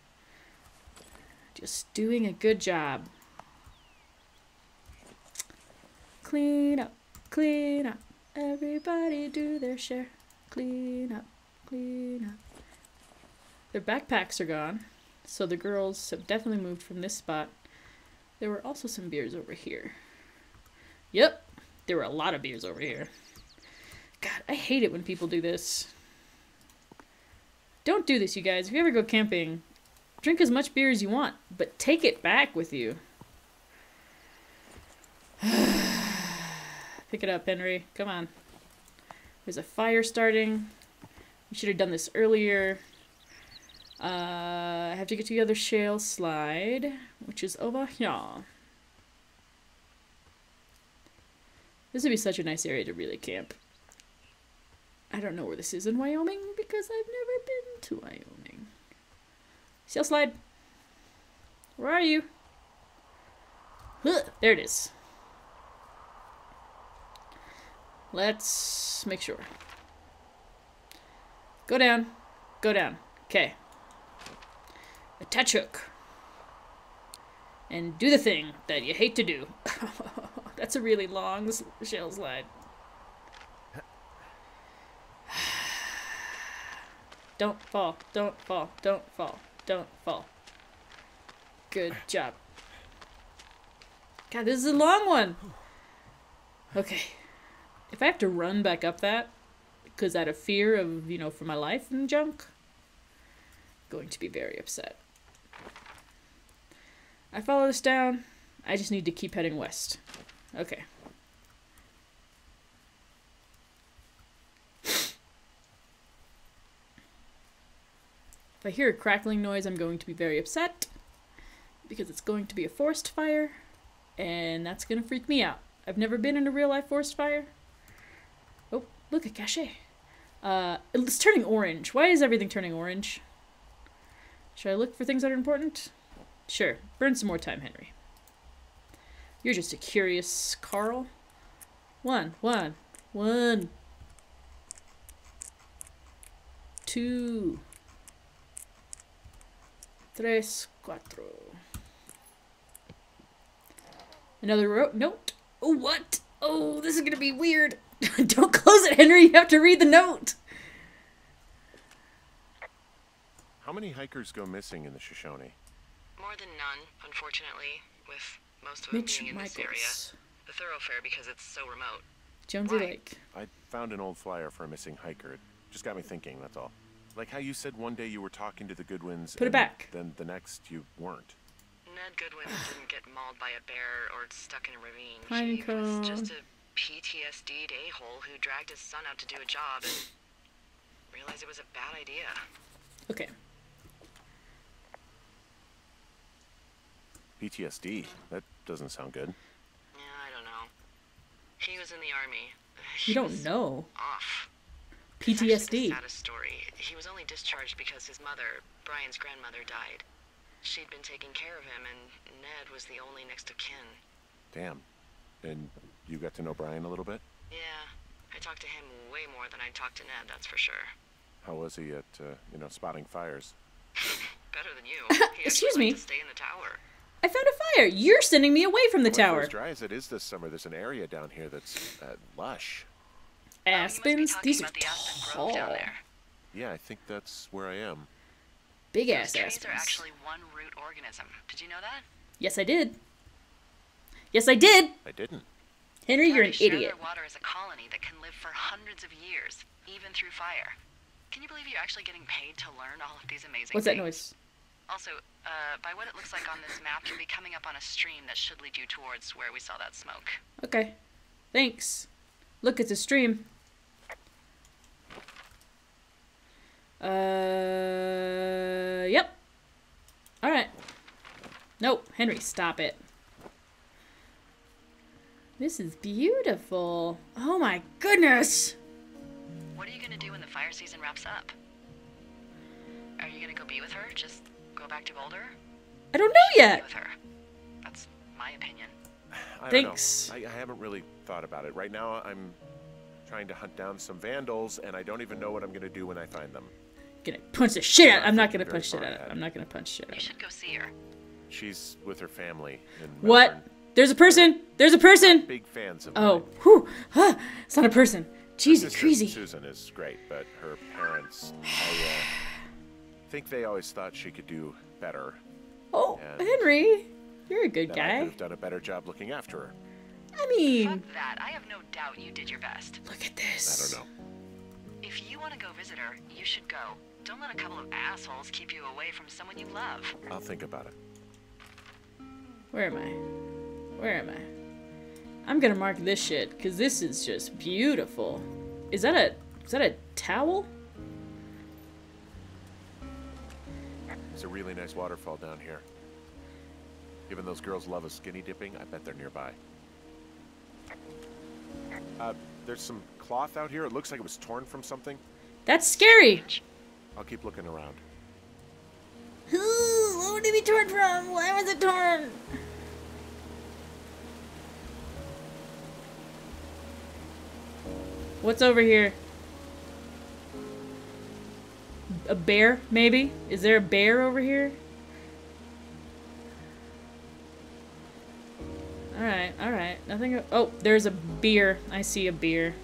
Just doing a good job. Clean up. Clean up. Everybody do their share. Clean up. Clean up. Their backpacks are gone. So the girls have definitely moved from this spot. There were also some beers over here. Yep. There were a lot of beers over here. God, I hate it when people do this. Don't do this, you guys. If you ever go camping, drink as much beer as you want, but take it back with you. Pick it up, Henry. Come on. There's a fire starting. We should have done this earlier. Uh, I have to get to the other shale slide, which is over here. This would be such a nice area to really camp. I don't know where this is in Wyoming because I've never been to Wyoming. Shale slide. Where are you? Ugh, there it is. Let's make sure. Go down. Go down. Okay. Attach hook. And do the thing that you hate to do. That's a really long shale slide. Don't fall. Don't fall. Don't fall. Don't fall. Good job. God, this is a long one. Okay. If I have to run back up that, because out of fear of, you know, for my life and junk, I'm going to be very upset. I follow this down. I just need to keep heading west. Okay. If I hear a crackling noise, I'm going to be very upset because it's going to be a forest fire and that's going to freak me out. I've never been in a real life forest fire. Oh, look, a cache. Uh, it's turning orange. Why is everything turning orange? Should I look for things that are important? Sure. Burn some more time, Henry. You're just a curious Carl. One, one, one. Two. Tres, cuatro. Another ro- note. Oh, what? Oh, this is gonna be weird. Don't close it, Henry. You have to read the note. How many hikers go missing in the Shoshone? More than none, unfortunately, with most of them Mitch being in this area. Michaels. The thoroughfare because it's so remote. Jonesy Why? Lake. I found an old flyer for a missing hiker. It just got me thinking, that's all. Like how you said one day you were talking to the Goodwins. Put it and back. Then the next you weren't. Ned Goodwin didn't get mauled by a bear or stuck in a ravine. Pine he cone. was just a P T S D'd a-hole who dragged his son out to do a job and realized it was a bad idea. Okay. P T S D? That doesn't sound good. Yeah, I don't know. He was in the army. You He don't was know. Off. P T S It's actually D. the saddest story. He was only discharged because his mother, Brian's grandmother, died. She'd been taking care of him, and Ned was the only next of kin. Damn. And you got to know Brian a little bit? Yeah, I talked to him way more than I'd talked to Ned, that's for sure. How was he at, uh, you know, spotting fires? Better than you. He Excuse actually me. liked to stay in the tower. I found a fire. You're sending me away from the Well, for tower. as dry as it is this summer, there's an area down here that's uh, lush. Oh, you must be Aspens? talking These are about the Aspen tall. Grove down there. Yeah, I think that's where I am. Big Those ass trees aspens. are actually one root organism. Did you know that? Yes, I did. Yes, I did. I didn't. Henry, you're They an share idiot. their water as a colony that can live for hundreds of years, even through fire. Can you believe you're actually getting paid to learn all of these amazing What's that things? noise? Also, uh, by what it looks like on this map, you'll be coming up on a stream that should lead you towards where we saw that smoke. Okay. Thanks. Look, it's a stream. Uh, yep. Alright. Nope, Henry, stop it. This is beautiful. Oh my goodness! What are you gonna do when the fire season wraps up? Are you gonna go be with her? Just go back to Boulder? I don't know Be yet. with her. That's my opinion. I Thanks. don't know. I, I haven't really thought about it. Right now, I'm trying to hunt down some vandals, and I don't even know what I'm gonna do when I find them. Gonna punch the shit out. Not I'm not gonna thinking very punch shit far out. ahead. I'm not gonna punch shit You out. should go see her. She's with her family in What? Melbourne. There's a person! There's a person! Big fans of Oh, mine. whew. Ah, it's not a person. Her Jesus, sister, crazy. Susan is great, but her parents, I uh, think they always thought she could do better. Oh, and Henry, you're a good That I guy. could have done a better job looking after her. I mean, Fuck that. I have no doubt you did your best. look at I this. don't know. If you want to go visit her, you should go. Don't let a couple of assholes keep you away from someone you love. I'll think about it. Where am I? Where am I? I'm gonna mark this shit because this is just beautiful. Is that a is that a towel? There's a really nice waterfall down here. Given those girls love a skinny dipping, I bet they're nearby. Uh, there's some cloth out here. It looks like it was torn from something. That's scary. I'll keep looking around. Ooh, what would it be torn from? Why was it torn? What's over here? A bear, maybe? Is there a bear over here? Alright, alright. Nothing. Oh, there's a beer. I see a beer.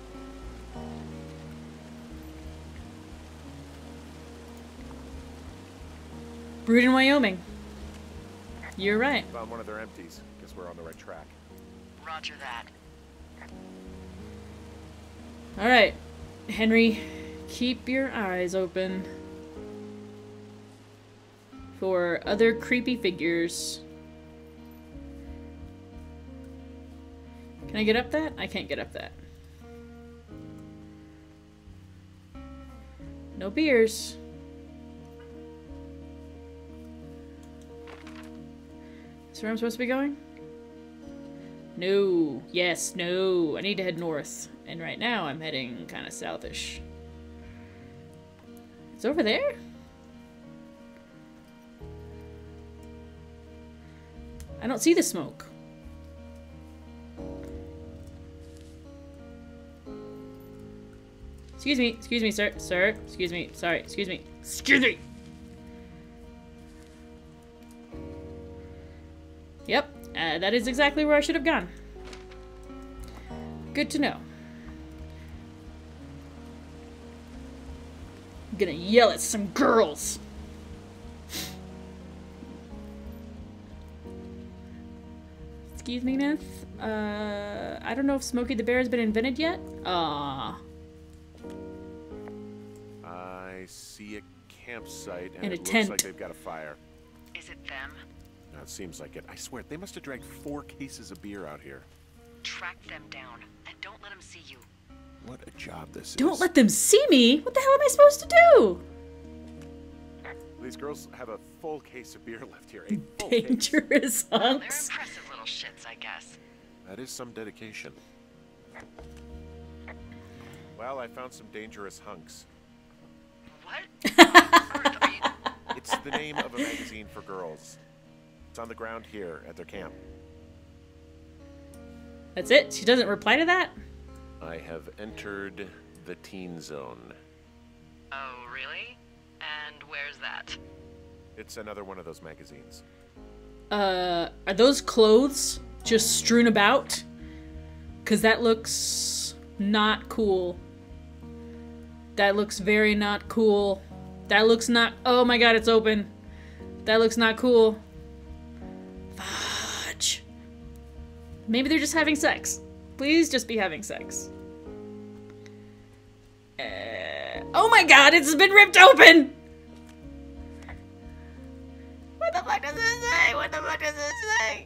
Brewed in Wyoming. You're right. Found one of their empties. Guess we're on the right track. Roger that. Alright, Henry, keep your eyes open for other creepy figures. Can I get up that? I can't get up that. No beers. Is this where I'm supposed to be going? No. Yes, no. I need to head north. And right now I'm heading kind of southish. It's over there? I don't see the smoke. Excuse me, excuse me, sir, sir, excuse me, sorry, excuse me, excuse me! Yep, uh, that is exactly where I should have gone. Good to know. I'm gonna yell at some girls. Excuse me, Myth. Uh, I don't know if Smokey the Bear has been invented yet. Ah. I see a campsite, and, And a it looks tent. like they've got a fire. Is it them? That seems like it. I swear, they must have dragged four cases of beer out here. Track them down and don't let them see you. What a job this is. Don't let them see me. What the hell am I supposed to do? These girls have a full case of beer left here. A full case. Dangerous Well, they're hunks. impressive little shits, I guess. That is some dedication. Well, I found some dangerous hunks. What? on earth are you? It's the name of a magazine for girls. It's on the ground here at their camp. That's it? She doesn't reply to that? I have entered the teen zone. Oh, really? And where's that? It's another one of those magazines. Uh, are those clothes just strewn about? Because that looks not cool. That looks very not cool. That looks not... Oh my god, it's open. That looks not cool. Fudge. Maybe they're just having sex. Please just be having sex. Uh, oh my god, it's been ripped open! What the fuck does this say? What the fuck does this say?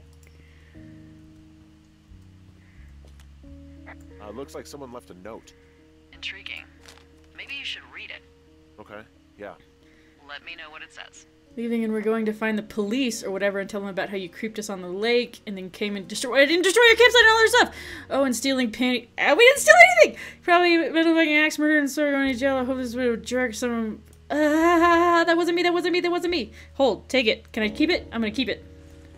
Uh, looks like someone left a note. Intriguing. Maybe you should read it. Okay, yeah. Let me know what it says. Leaving and we're going to find the police or whatever and tell them about how you creeped us on the lake and then came and destroyed- I didn't destroy your campsite and all their stuff! Oh, and stealing panty- uh, we didn't steal anything! Probably middle-making axe murder and story going to jail. I hope this would jerk some- Ah, that wasn't me, that wasn't me, that wasn't me! Hold, take it. Can I keep it? I'm gonna keep it.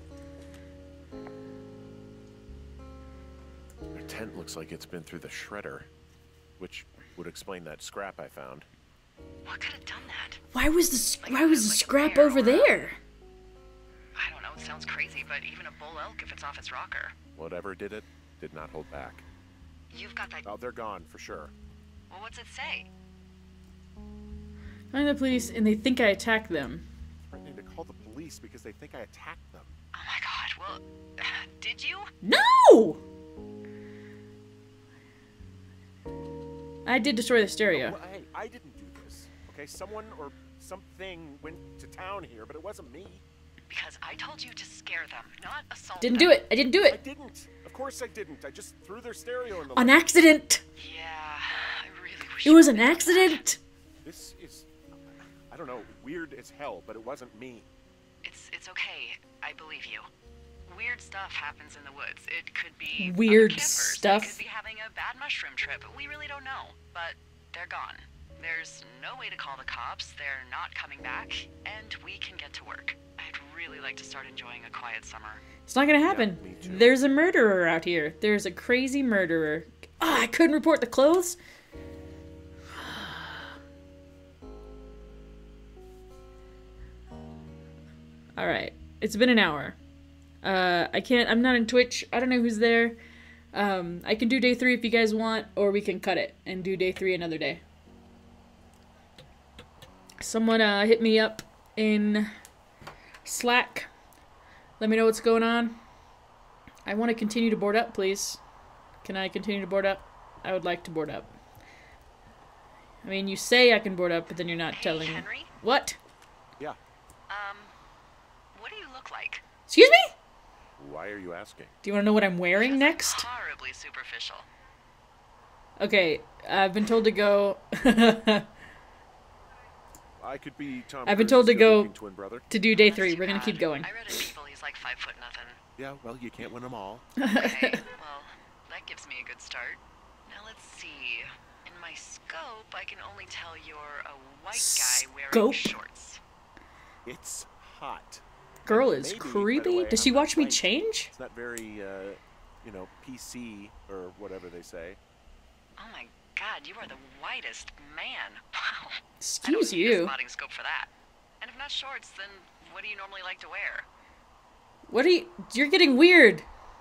Their tent looks like it's been through the shredder, which would explain that scrap I found. What could have done that? Why was the, Like, why was the like a scrap bear over or a- there? I don't know, it sounds crazy, but even a bull elk if it's off its rocker. Whatever did it, did not hold back. You've got that. Oh, they're gone for sure. Well, what's it say? Find the police and they think I attacked them. Threatening to call the police because they think I attacked them. Oh my god, well, did you? No! I did destroy the stereo. Well, hey, I didn't do this. Okay, someone or something went to town here, but it wasn't me. Because I told you to scare them, not assault Didn't them. do it. I didn't do I it. didn't. Of course I didn't. I just threw their stereo in the On lake. accident. Yeah, I really wish It you was hadn't an done that. accident. This is, I don't know, weird as hell, but it wasn't me. It's it's okay. I believe you. Weird stuff happens in the woods. It could be Weird other campers. stuff? They could be having a bad mushroom trip. We really don't know. But they're gone. There's no way to call the cops. They're not coming back, and we can get to work. I'd really like to start enjoying a quiet summer. It's not gonna happen. me too. There's a murderer out here. There's a crazy murderer. Ah, I couldn't report the clothes. All right, it's been an hour. Uh, I can't. I'm not in Twitch. I don't know who's there. Um, I can do day three if you guys want, or we can cut it and do day three another day. Someone uh, hit me up in Slack. Let me know what's going on. I want to continue to board up, please. Can I continue to board up? I would like to board up. I mean, you say I can board up, but then you're not Hey, telling me. Henry? What? Yeah. Um, what do you look like? Excuse me? Why are you asking? Do you want to know what I'm wearing That's next? horribly superficial. Okay, I've been told to go I could be Tom I've been Cruise's told to go- good-looking twin brother. to do day That's three. too We're gonna bad. keep going. I read in People he's like five foot nothing. Yeah, well, you can't win them all. Okay, well, that gives me a good start. Now let's see. In my scope, I can only tell you're a white guy wearing Scope? shorts. It's hot. Girl is Maybe, by the creepy. way, Does I'm she not watch me white. change? It's not very, uh, you know, P C or whatever they say. Oh my god, you are the whitest man. Wow. I don't Excuse need a you. spotting scope for that. And if not shorts, then what do you normally like to wear? What are you? You're getting weird.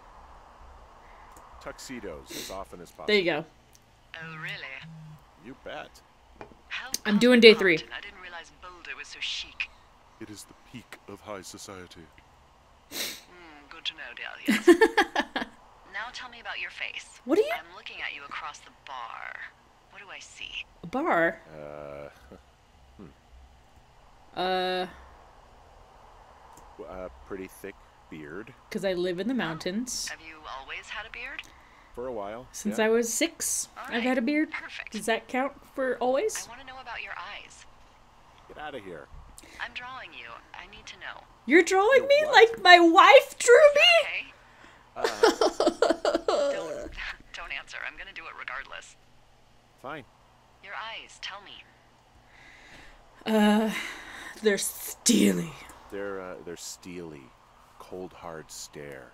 Tuxedos as often as possible. There you go. Oh, really? You bet. How I'm doing day cosmopolitan. three. I didn't realize Boulder was so chic. It is the peak of high society. Hmm, good to know, Dale, yes. Now tell me about your face. What are you? I'm looking at you across the bar. What do I see? A bar? Uh, Uh, a pretty thick beard because I live in the mountains. Have you always had a beard? for a while. Since yeah. I was six, All I've right, had a beard. Perfect. Does that count for always? I want to know about your eyes. Get out of here. I'm drawing you. I need to know. You're drawing You're me what? like my wife drew me? Okay? Uh, Don't, don't answer. I'm going to do it regardless. fine. Your eyes, tell me. Uh, they're steely. They're uh, they're steely, cold hard stare.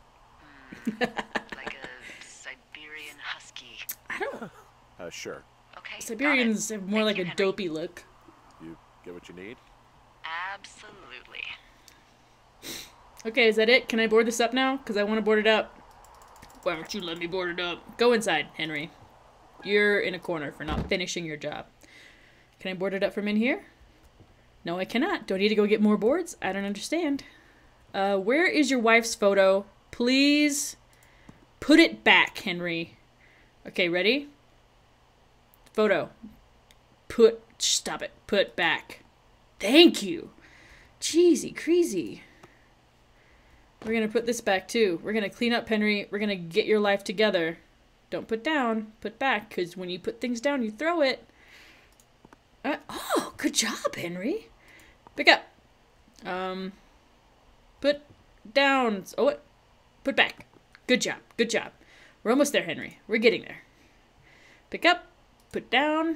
Like a Siberian husky. I don't. Uh, sure. Okay? got Siberians it. have more Thank like you, a Henry. dopey look. You get what you need. Absolutely. Okay, is that it? Can I board this up now? Because I want to board it up. Why don't you let me board it up? Go inside, Henry. You're in a corner for not finishing your job. Can I board it up from in here? No, I cannot. Do I need to go get more boards? I don't understand. Uh, where is your wife's photo? Please put it back, Henry. Okay, ready? Photo. Put, stop it. Put back. Thank you. Jeezy, crazy. We're gonna put this back too. We're gonna clean up, Henry. We're gonna get your life together. Don't put down, put back, because when you put things down, you throw it. Uh, oh, good job, Henry. Pick up. Um, put down. Oh, what? Put back. Good job. Good job. We're almost there, Henry. We're getting there. Pick up. Put down.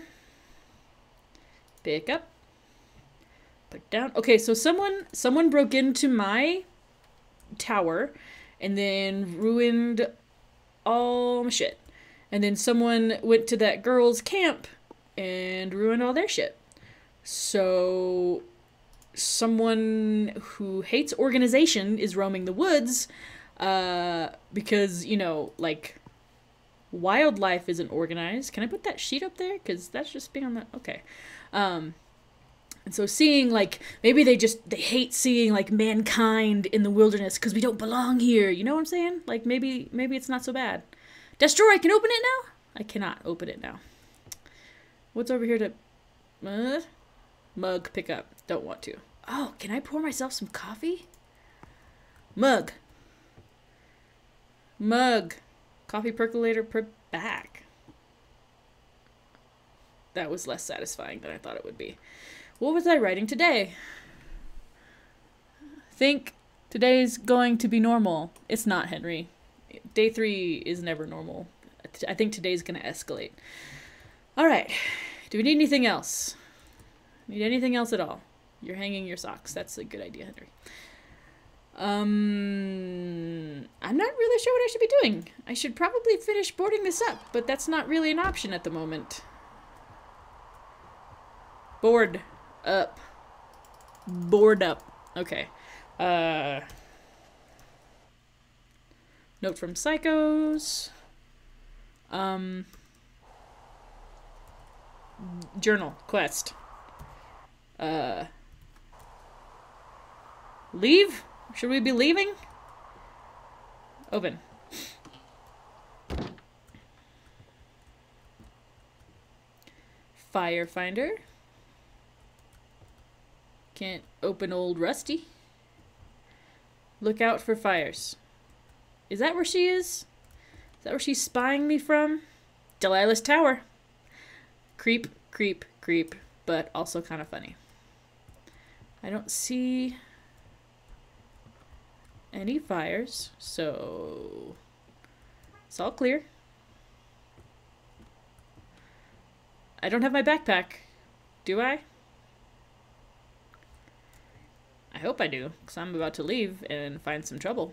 Pick up. Put down. Okay, so someone someone broke into my tower and then ruined all my shit. And then someone went to that girl's camp and ruined all their shit. So someone who hates organization is roaming the woods uh, because, you know, like, wildlife isn't organized. Can I put that sheet up there? Because that's just being on the... Okay. Um, and so seeing, like, maybe they just, they hate seeing, like, mankind in the wilderness because we don't belong here. You know what I'm saying? Like, maybe, maybe it's not so bad. Destroy, I can open it now? I cannot open it now. What's over here to... Uh, mug, pick up. Don't want to. Oh, can I pour myself some coffee? Mug. Mug. Coffee percolator per back. That was less satisfying than I thought it would be. What was I writing today? Think today's going to be normal. It's not, Henry. Day three is never normal. I think today's going to escalate. All right. Do we need anything else? Need anything else at all? You're hanging your socks. That's a good idea, Henry. Um, I'm not really sure what I should be doing. I should probably finish boarding this up, but that's not really an option at the moment. Board up. Board up. Okay. Uh, note from Psychos. Um, journal. Quest. Uh, leave? Should we be leaving? Open. Firefinder. Can't open old Rusty. Look out for fires. Is that where she is? Is that where she's spying me from? Delilah's tower. Creep, creep, creep, but also kind of funny. I don't see any fires, so it's all clear. I don't have my backpack, do I? I hope I do, because I'm about to leave and find some trouble.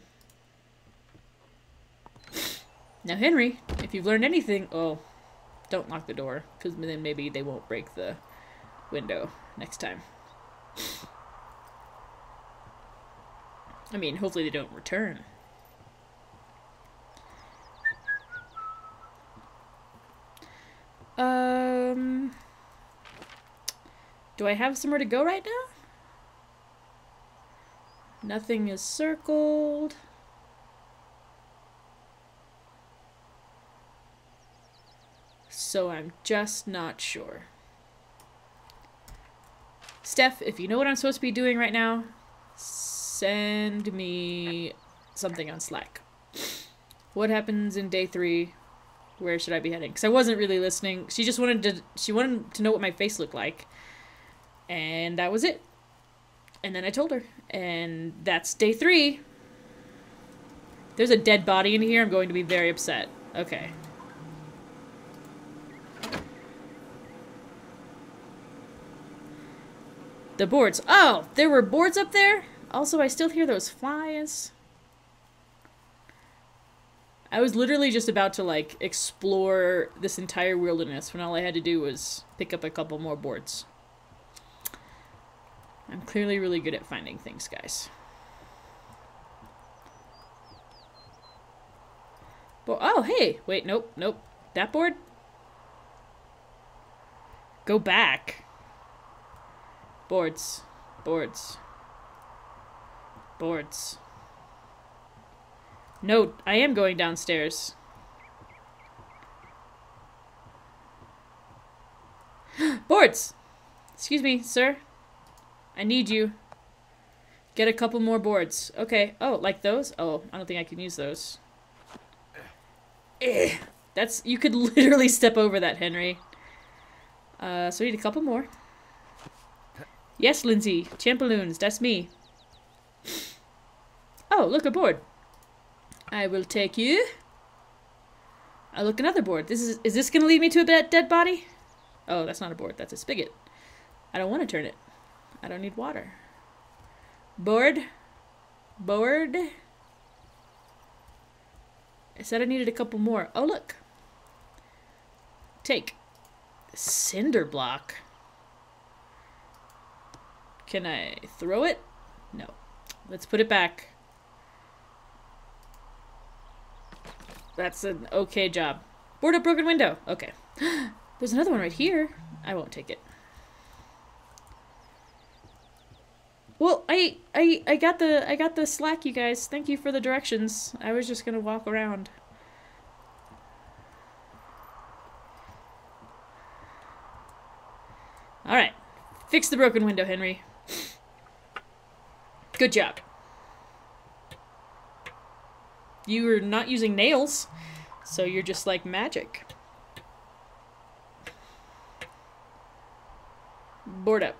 Now, Henry, if you've learned anything... Oh, don't lock the door, because then maybe they won't break the window next time. I mean, hopefully they don't return. Um... Do I have somewhere to go right now? Nothing is circled. So I'm just not sure. Steph, if you know what I'm supposed to be doing right now, send me something on Slack. What happens in day three? Where should I be heading? Because I wasn't really listening. She just wanted to, she wanted to know what my face looked like. And that was it. And then I told her. And that's day three. There's a dead body in here. I'm going to be very upset. Okay. The boards. Oh, there were boards up there? Also, I still hear those flies. I was literally just about to, like, explore this entire wilderness when all I had to do was pick up a couple more boards. I'm clearly really good at finding things, guys. Bo- oh, hey! Wait, nope, nope. That board? Go back. Boards. Boards. Boards. Note, I am going downstairs. Boards! Excuse me, sir. I need you. Get a couple more boards. Okay. Oh, like those? Oh, I don't think I can use those. Eh. That's... You could literally step over that, Henry. Uh, so we need a couple more. Yes, Lindsay. Champaloons. That's me. Oh, look, a board. I will take you. I look, another board. This is is this gonna lead me to a dead dead body? Oh, that's not a board. That's a spigot. I don't want to turn it. I don't need water. Board. Board. I said I needed a couple more. Oh, look. Take. Cinder block. Can I throw it? No. Let's put it back. That's an okay job. Board up broken window. Okay. There's another one right here. I won't take it. Well, I I I got the I got the slack, you guys. Thank you for the directions. I was just gonna walk around. All right. Fix the broken window, Henry. Good job. You are not using nails, so you're just like magic. Board up.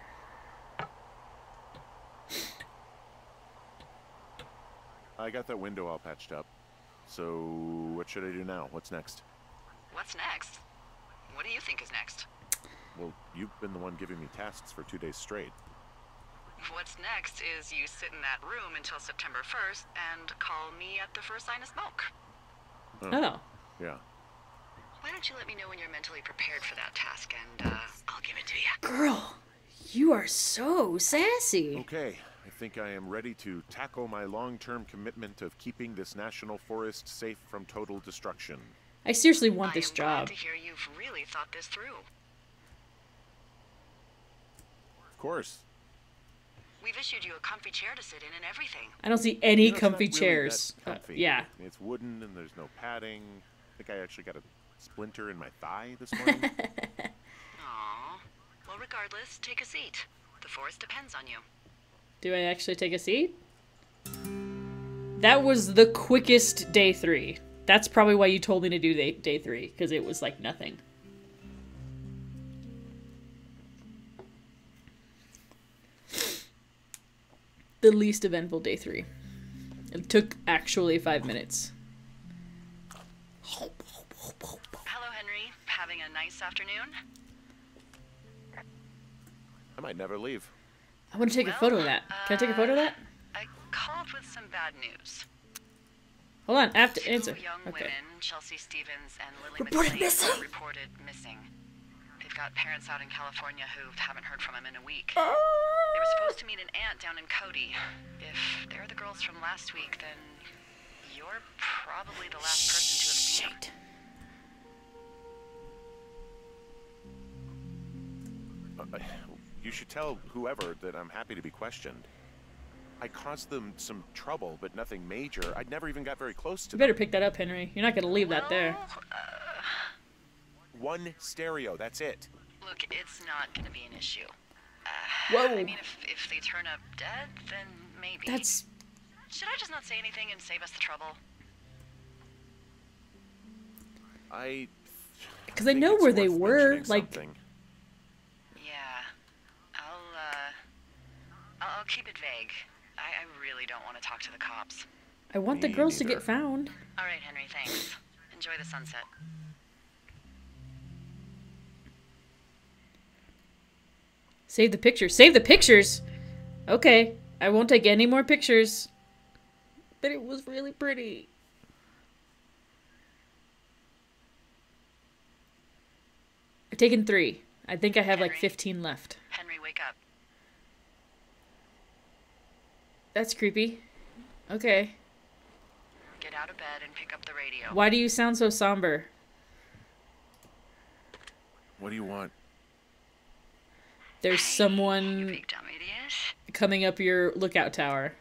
I got that window all patched up. So what should I do now? What's next? What's next? What do you think is next? Well, you've been the one giving me tasks for two days straight. What's next is you sit in that room until September first and call me at the first sign of smoke. Oh. Oh. Yeah. Why don't you let me know when you're mentally prepared for that task, and uh, I'll give it to you. Girl, you are so sassy. Okay, I think I am ready to tackle my long-term commitment of keeping this national forest safe from total destruction. I seriously want I this am glad job. to hear you've really thought this through. Of course. We've issued you a comfy chair to sit in and everything. I don't see any You know, it's comfy not really chairs. that Uh, comfy. yeah. It's wooden and there's no padding. I think I actually got a splinter in my thigh this morning. Aww. Well, regardless, take a seat. The forest depends on you. Do I actually take a seat? That was the quickest day three. That's probably why you told me to do day, day three, because it was like nothing. The least eventful day three. It took actually five minutes. Hello, Henry. Having a nice afternoon? I might never leave. I want to take a photo of that. Can I take a photo of that? I called with some bad news. Hold on, I have to Two answer. young Okay. women, Chelsea Stevens and Lily Reported McLean, missing. were reported missing. They've got parents out in California who haven't heard from them in a week. Oh. They were supposed to meet an aunt down in Cody. If they're the girls from last week, then you're probably the last person to have seen them. Shoot. Uh, you should tell whoever that I'm happy to be questioned. I caused them some trouble, but nothing major. I never even got very close to You them. better pick that up, Henry. You're not going to leave that there. Well, uh, One stereo, that's it. look, it's not going to be an issue. Uh, Whoa. I mean, if, if they turn up dead, then maybe. That's... Should I just not say anything and save us the trouble? I... Because I think know it's where they worth were. mentioning Like, something. Yeah. I'll, uh... I'll, I'll keep it vague. I, I really don't want to talk to the cops. I want the Me girls to neither. get found. All right, Henry, thanks. Enjoy the sunset. Save the pictures. Save the pictures! Okay. I won't take any more pictures. But it was really pretty. I've taken three. I think I have like Henry? fifteen left. Henry, wake up. That's creepy. Okay. Get out of bed and pick up the radio. Why do you sound so somber? What do you want? There's You someone big dumb idiot. coming up your lookout tower.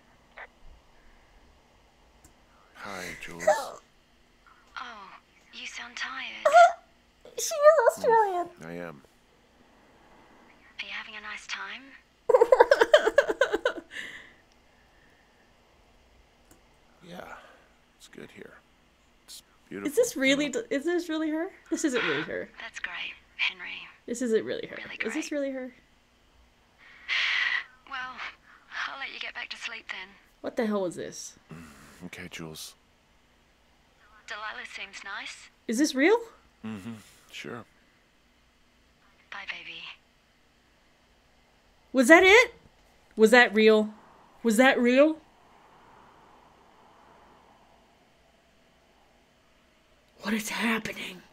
Hi, Jules. Oh, you sound tired. She is Australian. I am. Are you having a nice time? Yeah, it's good here. It's beautiful. Is this you really? know? Is this really her? This isn't really her. That's great, Henry. This isn't really her. Really Is this great. really her? Well, I'll let you get back to sleep then. What the hell was this? Okay, Jules. Delilah seems nice. Is this real? Mm-hmm. Sure. Bye, baby. Was that it? Was that real? Was that real? What is happening?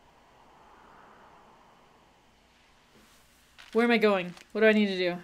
Where am I going? What do I need to do?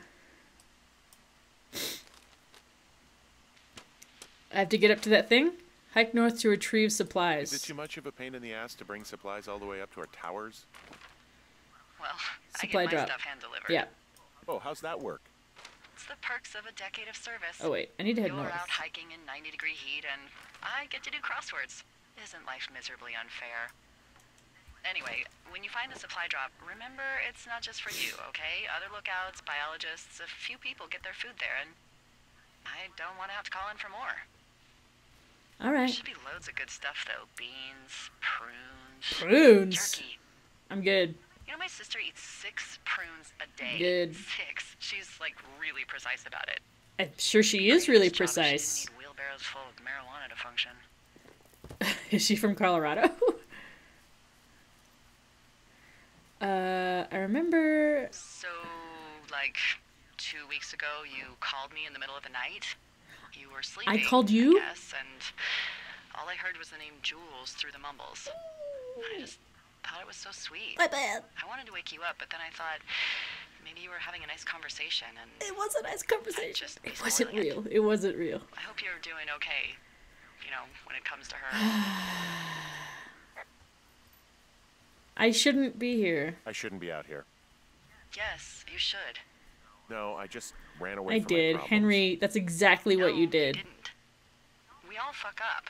I have to get up to that thing? Hike north to retrieve supplies. Is it too much of a pain in the ass to bring supplies all the way up to our towers? Well, Supply I get my drop. stuff hand-delivered. Yeah. Oh, how's that work? It's the perks of a decade of service. Oh wait, I need to head You're north. out hiking in ninety degree heat, and I get to do crosswords. Isn't life miserably unfair? Anyway, when you find the supply drop, remember it's not just for you, okay? Other lookouts, biologists, a few people get their food there, and I don't want to have to call in for more. All There right. should be loads of good stuff, though. Beans, prunes, Prunes. jerky. I'm good. You know, my sister eats six prunes a day. Good. Six. She's, like, really precise about it. I'm sure she is really Greatest job if precise. She didn't need wheelbarrows full of marijuana to function. Is she from Colorado? uh, I remember. So, like, two weeks ago, you called me in the middle of the night. You were sleeping. called you? I guess, and all I heard was the name Jules through the mumbles. I just thought it was so sweet. My bad. I wanted to wake you up, but then I thought maybe you were having a nice conversation, and It was a nice conversation. just be It wasn't spoiling it. real. It wasn't real. I hope you're doing okay. You know, when it comes to her. I shouldn't be here. I shouldn't be out here. Yes, you should. No, I just ran away I from my did. problems. Henry, that's exactly what No, you did. didn't. We all fuck up.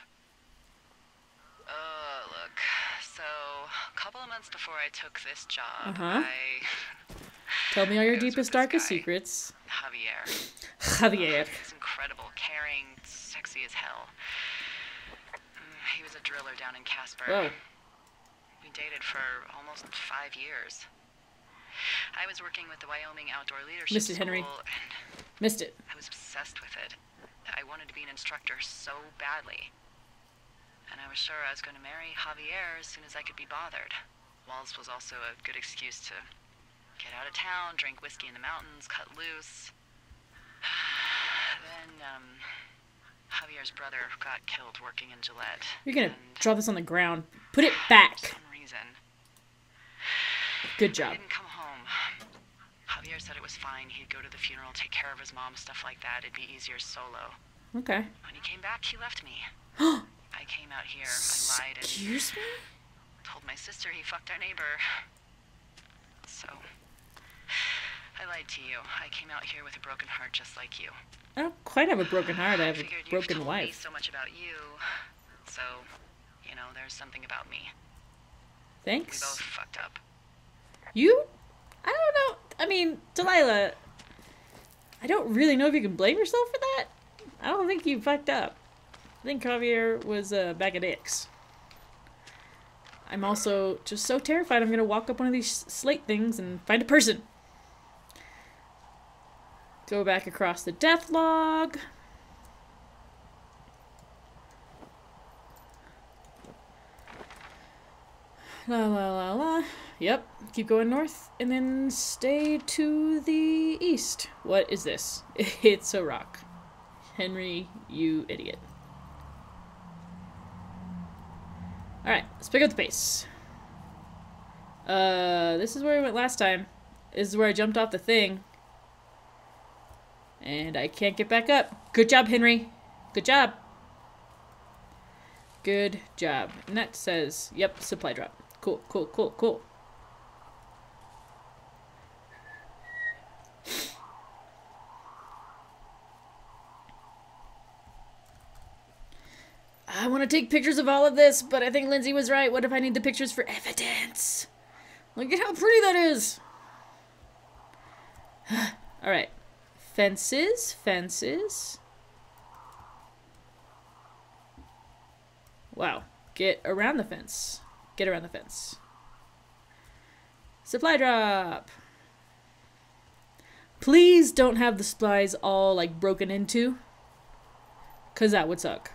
Uh, look. So, a couple of months before I took this job, Uh-huh. I... Tell me all your I was with deepest, this darkest guy. secrets. Javier. Javier. He's incredible, caring, sexy as hell. Mm, He was a driller down in Casper. Whoa. We dated for almost five years. I was working with the Wyoming Outdoor Leadership Missed it, School, Henry. and Missed it. I was obsessed with it. I wanted to be an instructor so badly. And I was sure I was going to marry Javier as soon as I could be bothered. Walls was also a good excuse to get out of town, drink whiskey in the mountains, cut loose. Then, um, Javier's brother got killed working in Gillette. You're gonna and drop this on the ground. Put it for back. some reason, Good I job. didn't come home. Javier said it was fine. He'd go to the funeral, take care of his mom, stuff like that. It'd be easier solo. Okay. When he came back, he left me. I came out here. I lied and Excuse me? told my sister he fucked our neighbor. So, I lied to you. I came out here with a broken heart just like you. I don't quite have a broken heart. I have figured a you've broken told me life. so much about you. So, you know, there's something about me. We Thanks. both fucked up. You? I don't know. I mean, Delilah, I don't really know if you can blame yourself for that. I don't think you fucked up. I think Javier was a bag of dicks. I'm also just so terrified I'm gonna walk up one of these slate things and find a person. Go back across the death log. La la la la. Yep. Keep going north and then stay to the east. What is this? It's a rock. Henry, you idiot. Alright, let's pick up the pace. Uh, this is where we went last time. This is where I jumped off the thing. And I can't get back up. Good job, Henry. Good job. Good job. And that says, yep, supply drop. Cool, cool, cool, cool. I want to take pictures of all of this, but I think Lindsay was right. What if I need the pictures for evidence? Look at how pretty that is. Alright. Fences, fences. Wow. Get around the fence. Get around the fence. Supply drop. Please don't have the supplies all, like, broken into. Cause that would suck.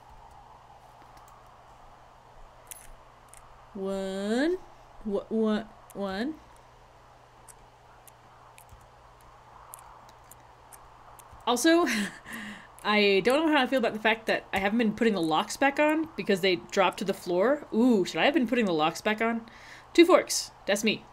One. What? What? One. Also, I don't know how I feel about the fact that I haven't been putting the locks back on because they dropped to the floor. Ooh, should I have been putting the locks back on? Two forks. That's me.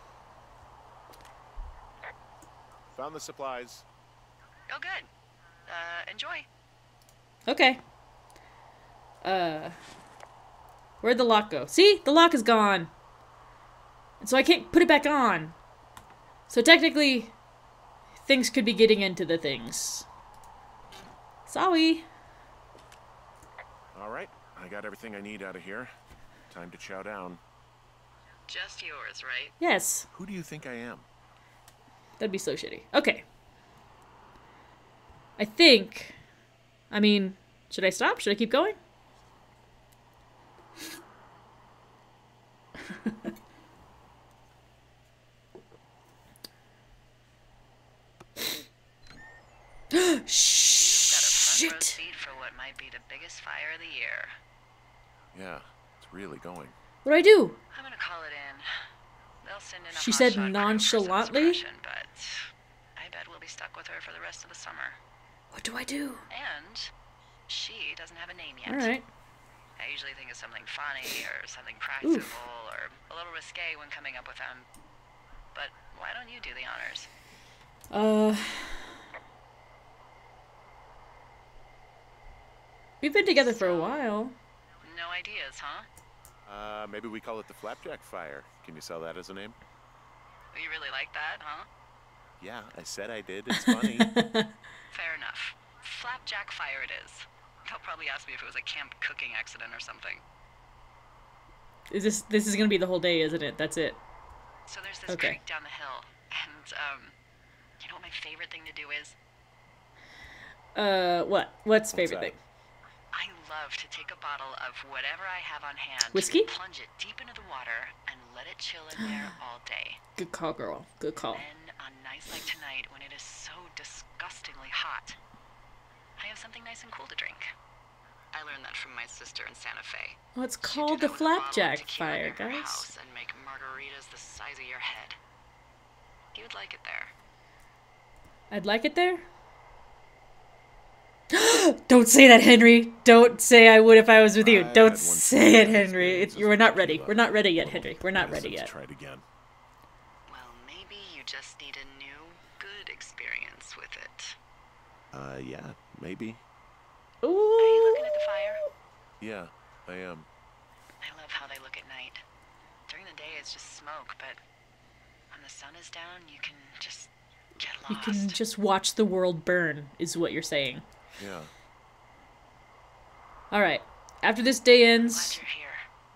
Found the supplies. Oh, good. Uh, enjoy. Okay. Uh, where'd the lock go? See? The lock is gone. And so I can't put it back on. So technically, things could be getting into the things. Sorry. All right, I got everything I need out of here. Time to chow down. Just yours, right? Yes. Who do you think I am? That'd be so shitty. Okay. I think... I mean, should I stop? Should I keep going? You've got a front row seat for what might be the biggest fire of the year. Yeah, it's really going. What do I do? I'm gonna call it in. They'll send in a She said hotshot crew for some nonchalantly? suppression, but I bet we'll be stuck with her for the rest of the summer. What do I do? And she doesn't have a name yet. Alright. I usually think of something funny or something practical or a little risque when coming up with them. But why don't you do the honors? Uh... We've been together for a while. No ideas, huh? Uh, maybe we call it the Flapjack Fire. Can you sell that as a name? You really like that, huh? Yeah, I said I did. It's funny. Fair enough. Flapjack Fire it is. They'll probably ask me if it was a camp cooking accident or something. Is this this is gonna be the whole day, isn't it? That's it. So there's this Okay. creek down the hill, and, um, you know what my favorite thing to do is? Uh, what? What's favorite that? thing? I love to take a bottle of whatever I have on hand, Whiskey? plunge it deep into the water, and let it chill in there all day. Good call, girl. Good call. Then, on nights like tonight, when it is so disgustingly hot, I have something nice and cool to drink. I learned that from my sister in Santa Fe. Oh, it's She'd do called the that with a bottle of Flapjack tequila Fire, in her guys. house and make margaritas the size of your head. You'd like it there. I'd like it there. Don't say that, Henry. Don't say I would if I was with you. I had Don't one say it, similar Henry. experience It's, with we're not ready. tequila. We're not ready yet, Little Henry. We're not ready medicines yet. tried again. Well, maybe you just need a new, good experience with it. Uh, yeah, maybe. Ooh. Are you looking at the fire? Yeah, I am. I love how they look at night. During the day, it's just smoke, but when the sun is down, you can just get You lost. can just watch the world burn, is what you're saying. Yeah. All right. After this day Glad ends, you're here.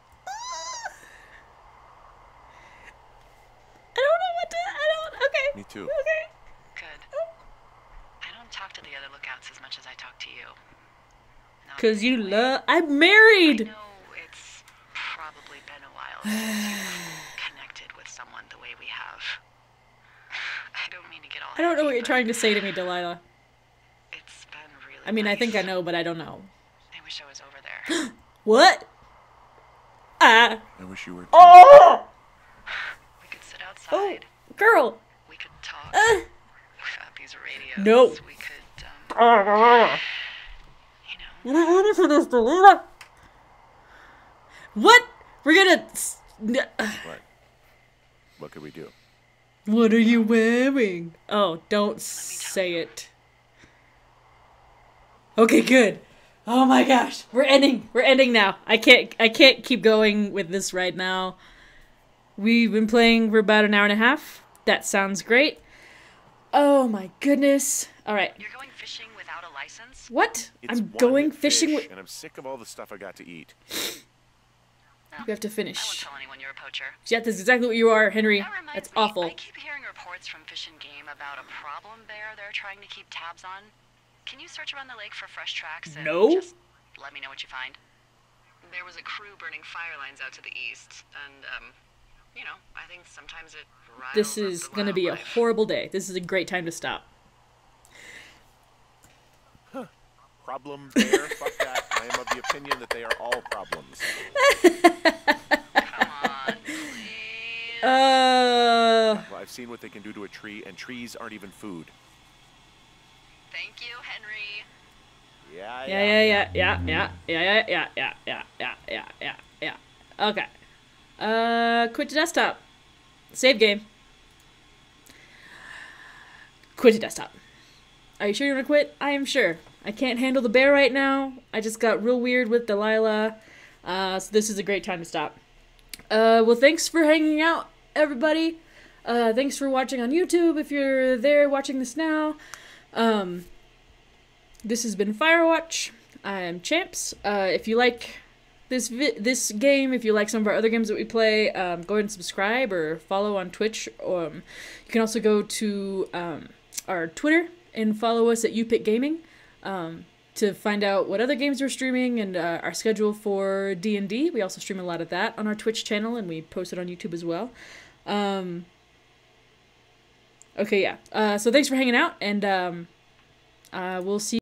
I don't know what to. I don't. Okay. Me too. Okay. Good. I don't talk to the other lookouts as much as I talk to you. Not Cause you anyway. love. I'm I married. know it's probably been a while since you've connected with someone the way we have. I don't mean to get all I don't know what heavy, you're but trying to say to me, Delilah. It's been really I mean, I think I nice. know, but I don't know. I wish I was over there. What? Ah. I wish you were. Oh. We could sit Oh, outside. girl. We could talk. Uh. Without these radios. No. We could, um, you know. I don't want to this, Delilah. What? We're gonna. s- n- What? What could we do? What are you wearing? Oh, don't say it. Okay, good. Oh my gosh, we're ending. We're ending now. I can't. I can't keep going with this right now. We've been playing for about an hour and a half. That sounds great. Oh my goodness. All right. You're going fishing without a license? What? It's I'm one going fish, fishing with. and I'm sick of all the stuff I got to eat. No, We have to I won't finish. tell anyone you're a poacher. Yeah, that's exactly what you are, Henry. That reminds That's me, awful. I keep hearing reports from Fish and Game about a problem bear they're trying to keep tabs on. Can you search around the lake for fresh tracks and No. just let me know what you find? There was a crew burning fire lines out to the east, and, um, you know, I think sometimes it riles This up is the gonna be a wildlife. horrible day. This is a great time to stop. problem bear. Fuck that. I am of the opinion that they are all problems. Come on, please. Uh. Well, I've seen what they can do to a tree, and trees aren't even food. Thank you, Henry. Yeah, Yeah, yeah, yeah, yeah, yeah, yeah, yeah, yeah, yeah, yeah, yeah, yeah, yeah. Okay. Uh, quit to desktop. Save game. Quit to desktop. Are you sure you want to quit? I am sure. I can't handle the bear right now. I just got real weird with Delilah. Uh, so this is a great time to stop. Uh, well, thanks for hanging out, everybody. Uh, thanks for watching on YouTube if you're there watching this now. Um, this has been Firewatch. I'm Champs. Uh, if you like this vi this game, if you like some of our other games that we play, um, go ahead and subscribe or follow on Twitch. Um, you can also go to um, our Twitter and follow us at UPick Gaming um, to find out what other games we're streaming and uh, our schedule for D and D. We also stream a lot of that on our Twitch channel, and we post it on YouTube as well. Um, okay, yeah. Uh, so thanks for hanging out, and um, uh, we'll see